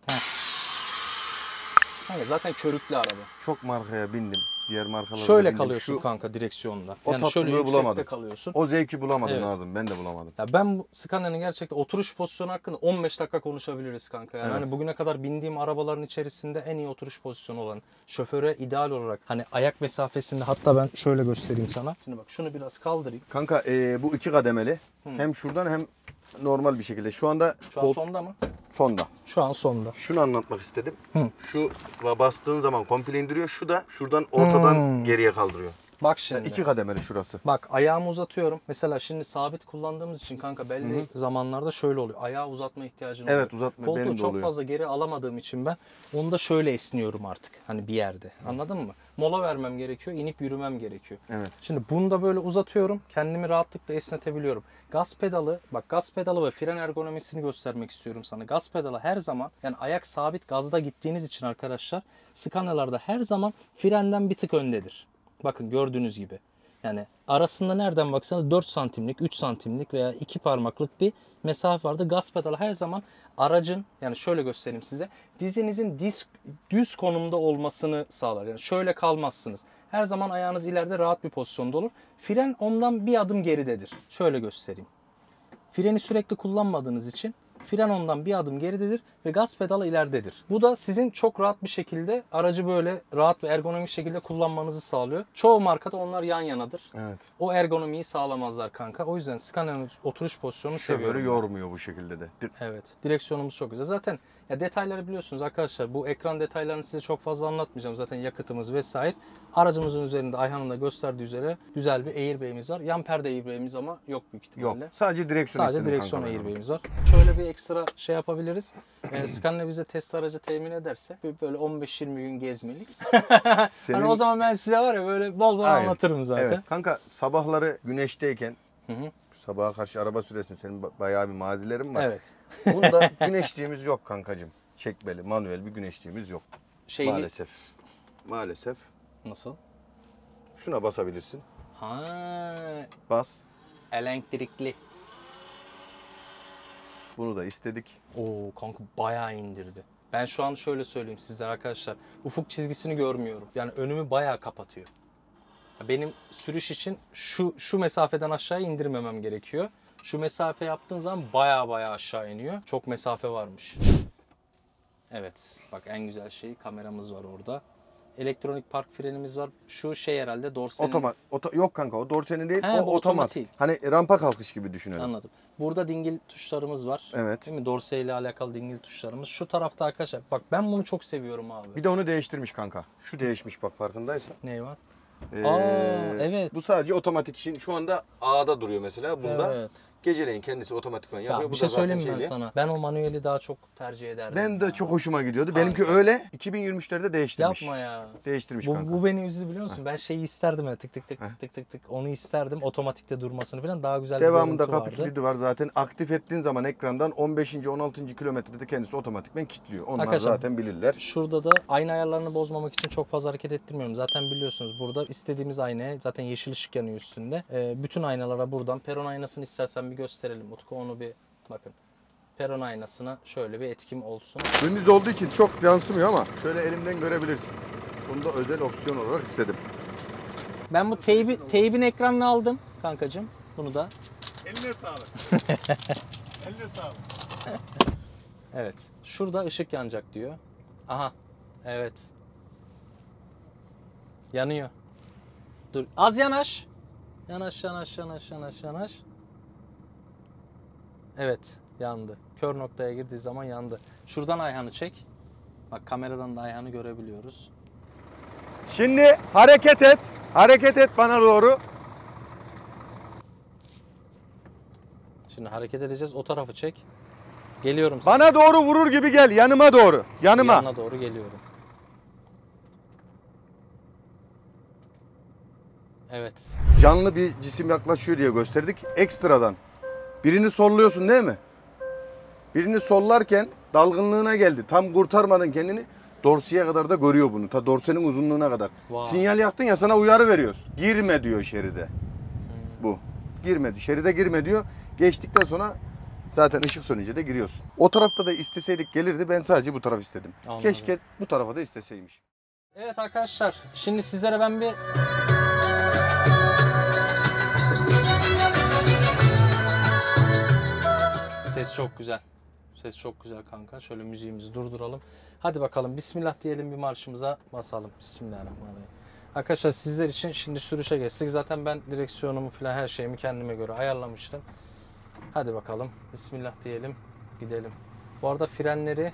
Kanka zaten körüklü araba. Çok markaya bindim. Diğer markalara Şöyle bindim. kalıyorsun Şu, kanka direksiyonda. o Yani şöyle tatlılığı yüksekte bulamadım. kalıyorsun. O zevki bulamadım Evet. lazım. Ben de bulamadım. Ya ben bu Scania'nın gerçekten oturuş pozisyonu hakkında on beş dakika konuşabiliriz kanka. Yani Evet. hani bugüne kadar bindiğim arabaların içerisinde en iyi oturuş pozisyonu olan, şoföre ideal olarak hani ayak mesafesinde, hatta ben şöyle göstereyim sana. Şimdi bak şunu biraz kaldırayım. Kanka e, bu iki kademeli. Hem şuradan hem normal bir şekilde. Şu anda Şu an kol- sonda mı? sonda. Şu an sonda. Şunu anlatmak istedim. Hı. Şu bastığın zaman komple indiriyor. Şu da şuradan ortadan Hmm. geriye kaldırıyor. Bak şimdi. İki kademeli şurası. Bak ayağımı uzatıyorum. Mesela şimdi sabit kullandığımız için kanka belli zamanlarda şöyle oluyor. Ayağı uzatma ihtiyacın oluyor. Evet, uzatma Koltuğu benim de çok oluyor. fazla geri alamadığım için ben onu da şöyle esniyorum artık. Hani bir yerde. Anladın mı? Mola vermem gerekiyor. İnip yürümem gerekiyor. Evet. Şimdi bunu da böyle uzatıyorum. Kendimi rahatlıkla esnetebiliyorum. Gaz pedalı, bak gaz pedalı ve fren ergonomisini göstermek istiyorum sana. Gaz pedalı her zaman, yani ayak sabit gazda gittiğiniz için arkadaşlar, Scania'larda her zaman frenden bir tık öndedir. Bakın gördüğünüz gibi. Yani arasında nereden baksanız dört santimlik, üç santimlik veya iki parmaklık bir mesafe vardı. Gaz pedalı her zaman aracın, yani şöyle göstereyim size, dizinizin diz, düz konumda olmasını sağlar. Yani şöyle kalmazsınız. Her zaman ayağınız ileride rahat bir pozisyonda olur. Fren ondan bir adım geridedir. Şöyle göstereyim. Freni sürekli kullanmadığınız için fren ondan bir adım geridedir ve gaz pedalı ileridedir. Bu da sizin çok rahat bir şekilde aracı böyle rahat ve ergonomik şekilde kullanmanızı sağlıyor. Çoğu markada onlar yan yanadır. Evet. O ergonomiyi sağlamazlar kanka. O yüzden Scania'nın oturuş pozisyonunu seviyorum. Şoförü ben. yormuyor bu şekilde de. Di- Evet. Direksiyonumuz çok güzel. Zaten ya detayları biliyorsunuz arkadaşlar. Bu ekran detaylarını size çok fazla anlatmayacağım. Zaten yakıtımız vesaire. Aracımızın üzerinde Ayhan'ın da gösterdiği üzere güzel bir airbag'imiz var. Yan perde airbag'imiz ama yok büyük ihtimalle. Yok. Sadece direksiyon Sadece istedim direksiyon kanka ben. airbag'imiz var. Şöyle bir ekstra şey yapabiliriz. Ee, Scania bize test aracı temin ederse bir böyle on beş yirmi gün gezmelik. Senin... Hani o zaman ben size var ya böyle bol bol Aynen. anlatırım zaten. Evet. Kanka sabahları güneşteyken Hı hı. sabaha karşı araba süresin. Senin ba- bayağı bir mazilerin var. Evet. Bunda güneşliğimiz yok kankacığım. Çekmeli, manuel bir güneşliğimiz yok. Şeyli... Maalesef. Maalesef. Nasıl? Şuna basabilirsin. Ha, Bas. elektrikli. Bunu da istedik. Oo kanka bayağı indirdi. Ben şu an şöyle söyleyeyim sizlere arkadaşlar. Ufuk çizgisini görmüyorum. Yani önümü bayağı kapatıyor. Benim sürüş için şu şu mesafeden aşağı indirmemem gerekiyor. Şu mesafe yaptığın zaman bayağı bayağı aşağı iniyor. Çok mesafe varmış. Evet. Bak en güzel şey kameramız var orada. Elektronik park frenimiz var. Şu şey herhalde dorsenin... Otomat. Oto, yok kanka o dorsenin değil, He, o bu otomat. otomatik. Hani rampa kalkış gibi düşünelim. Anladım. Burada dingil tuşlarımız var. Evet. Değil mi? Dorse ile alakalı dingil tuşlarımız. Şu tarafta arkadaşlar. Bak ben bunu çok seviyorum abi. Bir de onu değiştirmiş kanka. Şu değişmiş bak farkındaysan. Ne var? Ee, Aa, evet. Bu sadece otomatik için. Şu anda A'da duruyor mesela. Bunda Evet. geceleyin kendisi otomatikman yapıyor. Ya Bu bir da şey zaten söyleyeyim mi ben şeyli. sana? Ben o manueli daha çok tercih ederdim. Ben de ya. çok hoşuma gidiyordu. Kanka. Benimki öyle. iki bin yirmi üçlerde değiştirmiş. Yapma ya. Değiştirmiş Bu, kanka. bu beni üzdü biliyor musun? Ben şeyi isterdim ya tık tık tık tık tık tık tık onu isterdim. Otomatikte durmasını falan daha güzel bir Devamında görüntü kapı vardı. kilidi var zaten. Aktif ettiğin zaman ekrandan on beşinci on altıncı kilometrede kendisi otomatikman kilitliyor. Onlar Arkadaşlar, zaten bilirler. Şurada da ayna ayarlarını bozmamak için çok fazla hareket ettirmiyorum. Zaten biliyorsunuz burada istediğimiz aynaya zaten yeşil ışık yanıyor üstünde. Ee, bütün aynalara buradan peron aynasını istersen bir gösterelim Utku. Onu bir bakın. Peron aynasına şöyle bir etkim olsun. Gündüz olduğu için çok yansımıyor ama şöyle elimden görebilirsin. Bunu da özel opsiyon olarak istedim. Ben bu teybi, teybin ekranını aldım kankacığım. Bunu da. Eline sağlık. Eline sağlık. Evet. Şurada ışık yanacak diyor. Aha. Evet. Yanıyor. Dur. Az yanaş. Yanaş, yanaş, yanaş, yanaş, yanaş. Evet. Yandı. Kör noktaya girdiği zaman yandı. Şuradan Ayhan'ı çek. Bak kameradan da Ayhan'ı görebiliyoruz. Şimdi hareket et. Hareket et bana doğru. Şimdi hareket edeceğiz. O tarafı çek. Geliyorum sana. Bana doğru vurur gibi gel. Yanıma doğru. Yanıma. Yanına doğru geliyorum. Evet. Canlı bir cisim yaklaşıyor diye gösterdik. Ekstradan. Birini solluyorsun değil mi? Birini sollarken dalgınlığına geldi. Tam kurtarmadın kendini. Dorseye kadar da görüyor bunu. Ta dorsenin uzunluğuna kadar. Wow. Sinyal yaktın ya sana uyarı veriyor. Girme diyor şeride. Bu. Girme diyor. Şeride girme diyor. Geçtikten sonra zaten ışık sönünce de giriyorsun. O tarafta da isteseydik gelirdi. Ben sadece bu taraf istedim. Anladım. Keşke bu tarafa da isteseymiş. Evet arkadaşlar. Şimdi sizlere ben bir ses çok güzel. Ses çok güzel kanka. Şöyle müziğimizi durduralım. Hadi bakalım bismillah diyelim bir marşımıza basalım. Bismillahirrahmanirrahim. Arkadaşlar sizler için şimdi sürüşe geçtik. Zaten ben direksiyonumu falan her şeyimi kendime göre ayarlamıştım. Hadi bakalım. Bismillah diyelim. Gidelim. Bu arada frenleri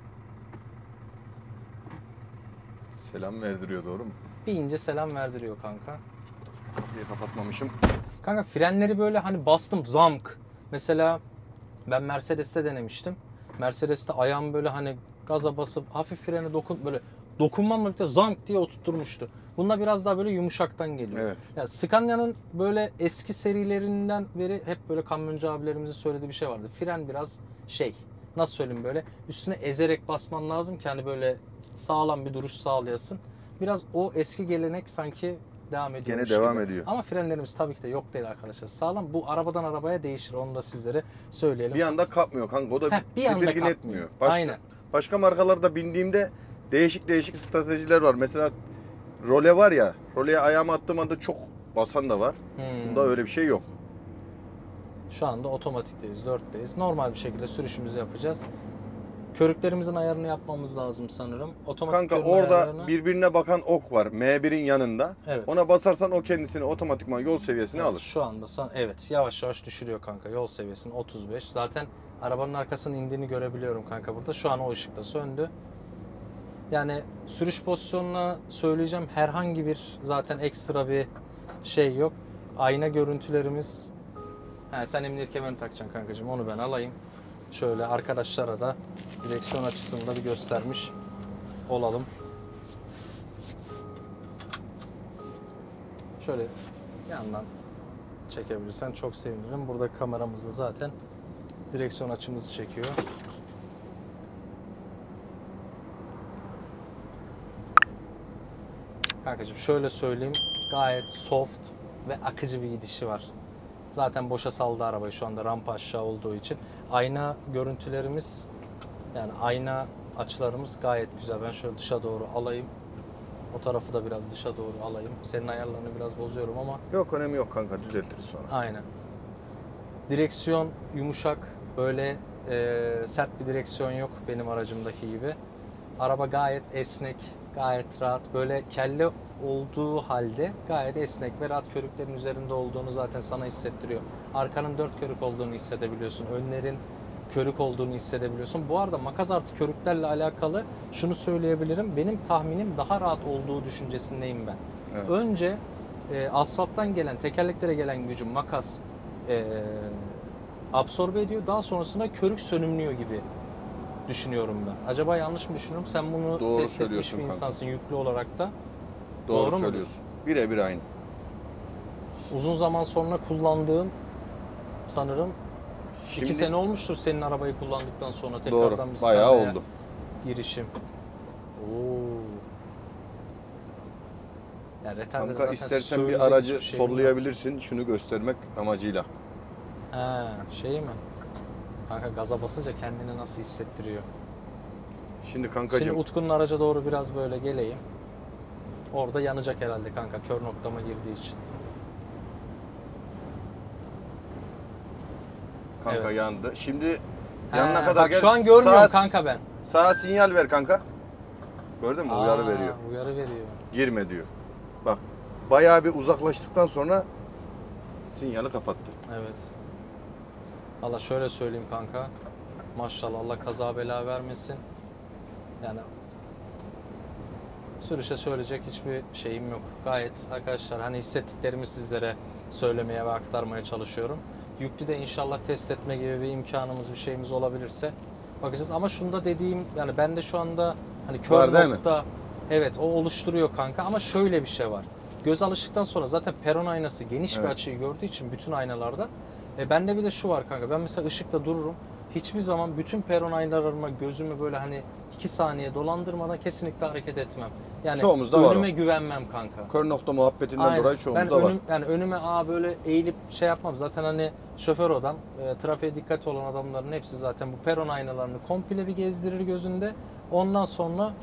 Selam verdiriyor doğru mu? bir ince selam verdiriyor kanka. Kapıyı kapatmamışım. Kanka frenleri böyle hani bastım zamk. Mesela ben Mercedes'te denemiştim. Mercedes'te ayağım böyle hani gaza basıp hafif frene dokun böyle dokunmamla birlikte zamk diye oturtmuştu. Bunda biraz daha böyle yumuşaktan geliyor. Evet. Ya Scania'nın böyle eski serilerinden beri hep böyle kamyoncu abilerimizin söylediği bir şey vardı. Fren biraz şey, nasıl söyleyeyim böyle üstüne ezerek basman lazım ki hani böyle sağlam bir duruş sağlayasın. Biraz o eski gelenek sanki devam ediyor. Gene devam ediyor. Ama frenlerimiz tabii ki de yok değil arkadaşlar. Sağlam. Bu arabadan arabaya değişir. Onu da sizlere söyleyelim. Bir anda kapmıyor kanka. O da Heh, bir anda tedirgin kapmıyor. etmiyor. Başka, Aynen. Başka markalarda bindiğimde değişik değişik stratejiler var. Mesela role var ya. Roleye ayağımı attığım anda çok basan da var. Hmm. Bunda öyle bir şey yok. Şu anda otomatikteyiz. dörtteyiz. Normal bir şekilde sürüşümüzü yapacağız. Körüklerimizin ayarını yapmamız lazım sanırım. Otomatik Kanka körükle orada ayarlarını- birbirine bakan ok var. M birin yanında. Evet. Ona basarsan o kendisini otomatikman yol seviyesine Evet, alır. Şu anda san evet yavaş yavaş düşürüyor kanka yol seviyesini otuz beş. Zaten arabanın arkasının indiğini görebiliyorum kanka burada. Şu an o ışık da söndü. Yani sürüş pozisyonuna söyleyeceğim herhangi bir zaten ekstra bir şey yok. Ayna görüntülerimiz. He, sen emniyet kemerini takacaksın kankacığım onu ben alayım. Şöyle arkadaşlara da direksiyon açısında bir göstermiş olalım. Şöyle yandan çekebilirsen çok sevinirim. Burada kameramız da zaten direksiyon açımızı çekiyor. Kankacığım şöyle söyleyeyim gayet soft ve akıcı bir gidişi var. Zaten boşa saldı arabayı şu anda rampa aşağı olduğu için. Ayna görüntülerimiz yani ayna Açılarımız gayet güzel. Ben şöyle dışa doğru alayım. O tarafı da biraz dışa doğru alayım. Senin ayarlarını biraz bozuyorum ama. Yok, önemi yok kanka, düzeltiriz sonra. Aynen. Direksiyon yumuşak. Böyle e, sert bir direksiyon yok benim aracımdaki gibi. Araba gayet esnek, gayet rahat. Böyle kelle olduğu halde gayet esnek ve rahat, körüklerin üzerinde olduğunu zaten sana hissettiriyor. Arkanın dört körük olduğunu hissedebiliyorsun. Önlerin körük olduğunu hissedebiliyorsun. Bu arada makas artı körüklerle alakalı şunu söyleyebilirim. Benim tahminim daha rahat olduğu düşüncesindeyim ben. Evet. Önce e, asfalttan gelen, tekerleklere gelen gücü makas e, absorbe ediyor. Daha sonrasında körük sönümlüyor gibi düşünüyorum ben. Acaba yanlış mı düşünüyorum? Sen bunu Doğru test etmiş söylüyorsun bir kanka. insansın yüklü olarak da. Doğru, Doğru mudur? söylüyorsun. Birebir aynı. Uzun zaman sonra kullandığın sanırım Şimdi iki sene olmuştur senin arabayı kullandıktan sonra doğru. tekrardan bir Bayağı Scania'ya oldu. girişim. Oo. Ya retarded Kanka zaten istersen söyleyecek bir aracı hiçbir şeyim yok. sollayabilirsin şunu göstermek amacıyla. He, şey mi? Kanka gaza basınca kendini nasıl hissettiriyor? Şimdi kankacığım. Şimdi Utku'nun araca doğru biraz böyle geleyim. Orada yanacak herhalde kanka, kör noktama girdiği için. Kanka Evet. yandı. Şimdi He, yanına kadar bak gel. şu an görmüyorum Sağa- kanka ben. Sağa sinyal ver kanka. Gördün mü? Uyarı Aa, veriyor. Uyarı veriyor. Girme diyor. Bak bayağı bir uzaklaştıktan sonra sinyali kapattı. Evet. Valla şöyle söyleyeyim kanka. Maşallah, Allah kaza bela vermesin. Yani sürüşe söyleyecek hiçbir şeyim yok. Gayet arkadaşlar hani hissettiklerimi sizlere söylemeye ve aktarmaya çalışıyorum. Yüklü de inşallah test etme gibi bir imkanımız, bir şeyimiz olabilirse bakacağız. Ama şunda dediğim, yani ben de şu anda hani kör Var değil mi? nokta, evet o oluşturuyor kanka, ama şöyle bir şey var. Göz alıştıktan sonra zaten peron aynası geniş bir Evet. açıyı gördüğü için bütün aynalarda. E bende bir de şu var kanka, ben mesela ışıkta dururum. Hiçbir zaman bütün peron aynalarıma gözümü böyle hani iki saniye dolandırmadan kesinlikle hareket etmem. Yani Çoğumuzda var önüme o. güvenmem kanka. Kör nokta muhabbetinden Aynen. dolayı Ben çoğumuzda var. önüm, yani önüme aa böyle eğilip şey yapmam. Zaten hani şoför odam, e, trafiğe dikkat olan adamların hepsi zaten bu peron aynalarını komple bir gezdirir gözünde. Ondan sonra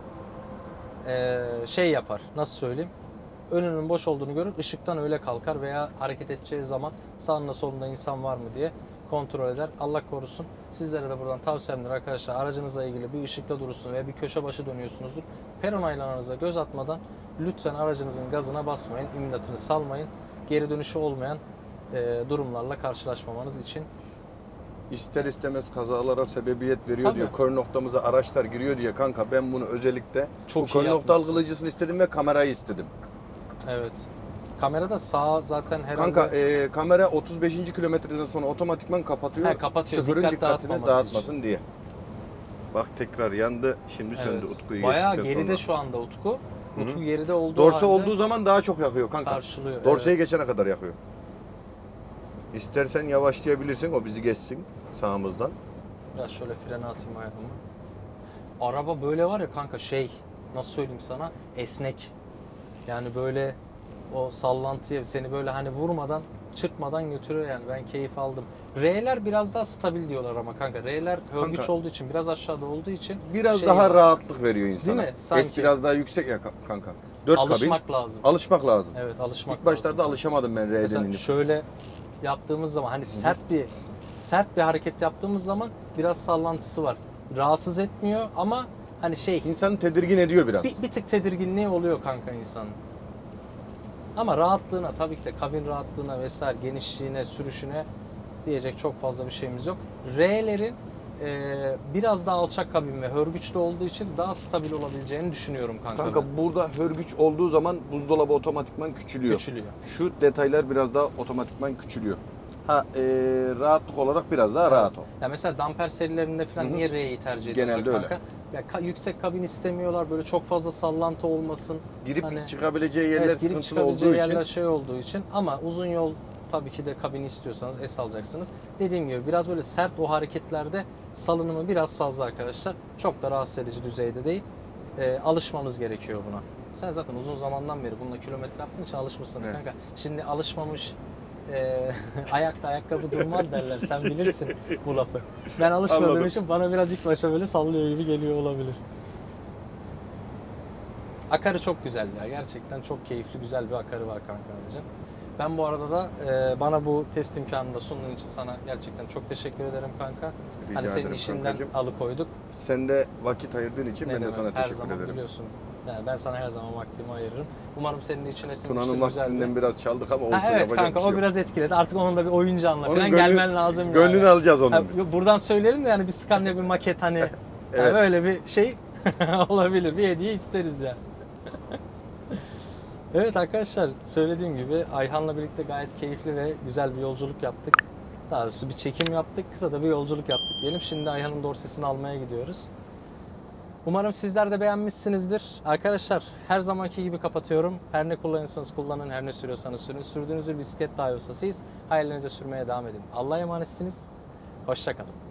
e, şey yapar. Nasıl söyleyeyim? Önünün boş olduğunu görür, ışıktan öyle kalkar veya hareket edeceği zaman sağında solunda insan var mı diye kontrol eder. Allah korusun. Sizlere de buradan tavsiyemdir arkadaşlar. Aracınızla ilgili bir ışıkta durursun veya bir köşe başı dönüyorsunuzdur. Peron aynalarınıza göz atmadan lütfen aracınızın gazına basmayın, imdatını salmayın. Geri dönüşü olmayan e, durumlarla karşılaşmamanız için. İster istemez kazalara sebebiyet veriyor Tabii. diyor. Kör noktamıza araçlar giriyor diye kanka ben bunu özellikle Çok bu iyi kör nokta yapmışsın. algılayıcısını istedim ve kamerayı istedim. Evet. Kamerada sağ zaten herhalde... Kanka e, kamera otuz beşinci kilometreden sonra otomatikman kapatıyor. He, kapatıyor, Şoförün dikkat dikkatini dağıtmaması dağıtmasın diye. Bak tekrar yandı. Şimdi söndü Evet. Utku'yu Bayağı geçtikten geride sonra. şu anda Utku. Hı hı. Utku geride olduğu Dorse halde olduğu zaman daha çok yakıyor kanka. karşılıyor. Dorse'yi evet. geçene kadar yakıyor. İstersen yavaşlayabilirsin, o bizi geçsin sağımızdan. Biraz şöyle frene atayım ayağımı. Araba böyle var ya kanka, şey nasıl söyleyeyim sana, esnek. Yani böyle o sallantıya seni böyle hani vurmadan, çırpmadan götürüyor yani, ben keyif aldım. R'ler biraz daha stabil diyorlar ama kanka. R'ler hörgüç Kanka, olduğu için, biraz aşağıda olduğu için Biraz şey daha var. rahatlık veriyor insana. Değil mi? Sanki. Es biraz daha yüksek ya ka- kanka. Dört Alışmak kabin. lazım. Alışmak lazım. Evet, alışmak İlk başlarda lazım. alışamadım ben R'den Mesela inip. şöyle yaptığımız zaman hani sert bir sert bir hareket yaptığımız zaman biraz sallantısı var. Rahatsız etmiyor ama hani şey İnsanı tedirgin ediyor biraz. bir, bir tık tedirginliği oluyor kanka insanın. Ama rahatlığına, tabii ki de kabin rahatlığına vesaire, genişliğine, sürüşüne diyecek çok fazla bir şeyimiz yok. R'lerin e, biraz daha alçak kabin ve hörgüçlü olduğu için daha stabil olabileceğini düşünüyorum kanka. Kanka ben. burada hörgüç olduğu zaman buzdolabı otomatikman küçülüyor. Küçülüyor. Şu detaylar biraz daha otomatikman küçülüyor. Ha e, rahatlık olarak biraz daha rahat o. Ya mesela damper serilerinde falan Hı hı. niye R'yi tercih ediyorlar Genelde kanka? Ya ka- yüksek kabin istemiyorlar, böyle çok fazla sallantı olmasın. Girip Hani- çıkabileceği yerler Evet, girip sıkıntılı olduğu çıkabileceği için. yerler şey olduğu için, ama uzun yol tabii ki de kabini istiyorsanız S alacaksınız. Dediğim gibi biraz böyle sert o hareketlerde salınımı biraz fazla arkadaşlar. Çok da rahatsız edici düzeyde değil. Ee, alışmanız gerekiyor buna. Sen zaten uzun zamandan beri bununla kilometre yaptığın için alışmışsın Evet. kanka. Şimdi alışmamış e, ayakta ayakkabı durmaz derler. Sen bilirsin bu lafı. Ben alışmadığım Anladım. için bana biraz ilk başta böyle sallıyor gibi geliyor olabilir. Akarı çok güzel ya. Gerçekten çok keyifli, güzel bir akarı var kanka aracın. Ben bu arada da e, bana bu test imkanını da sunduğun için sana gerçekten çok teşekkür ederim kanka. Rica hani senin ederim işinden kankacığım. alıkoyduk. Sen de vakit ayırdığın için Ne ben de demek, sana her teşekkür zaman ederim. biliyorsun. Yani ben sana her zaman vaktimi ayırırım. Umarım senin de içine sinmiştir, Tuna'nın güzel bir... vaktinden biraz çaldık ama olsun, Ha, evet yapacak kanka bir şey o yok. biraz etkiledi. Artık onun da bir oyuncu anla Onun falan gönlü- gelmen lazım. Gönlünü yani. alacağız onun Ha, biz. buradan söyleyelim de yani bir Scania bir maket hani Evet. yani böyle bir şey olabilir. Bir hediye isteriz yani. Evet arkadaşlar söylediğim gibi Ayhan'la birlikte gayet keyifli ve güzel bir yolculuk yaptık. Daha doğrusu bir çekim yaptık. Kısa da bir yolculuk yaptık diyelim. Şimdi Ayhan'ın dorsesini almaya gidiyoruz. Umarım sizler de beğenmişsinizdir. Arkadaşlar her zamanki gibi kapatıyorum. Her ne kullanıyorsanız kullanın, her ne sürüyorsanız sürün. Sürdüğünüz bir bisiklet dahi olsa siz hayallerinize sürmeye devam edin. Allah'a emanetsiniz. Hoşça kalın.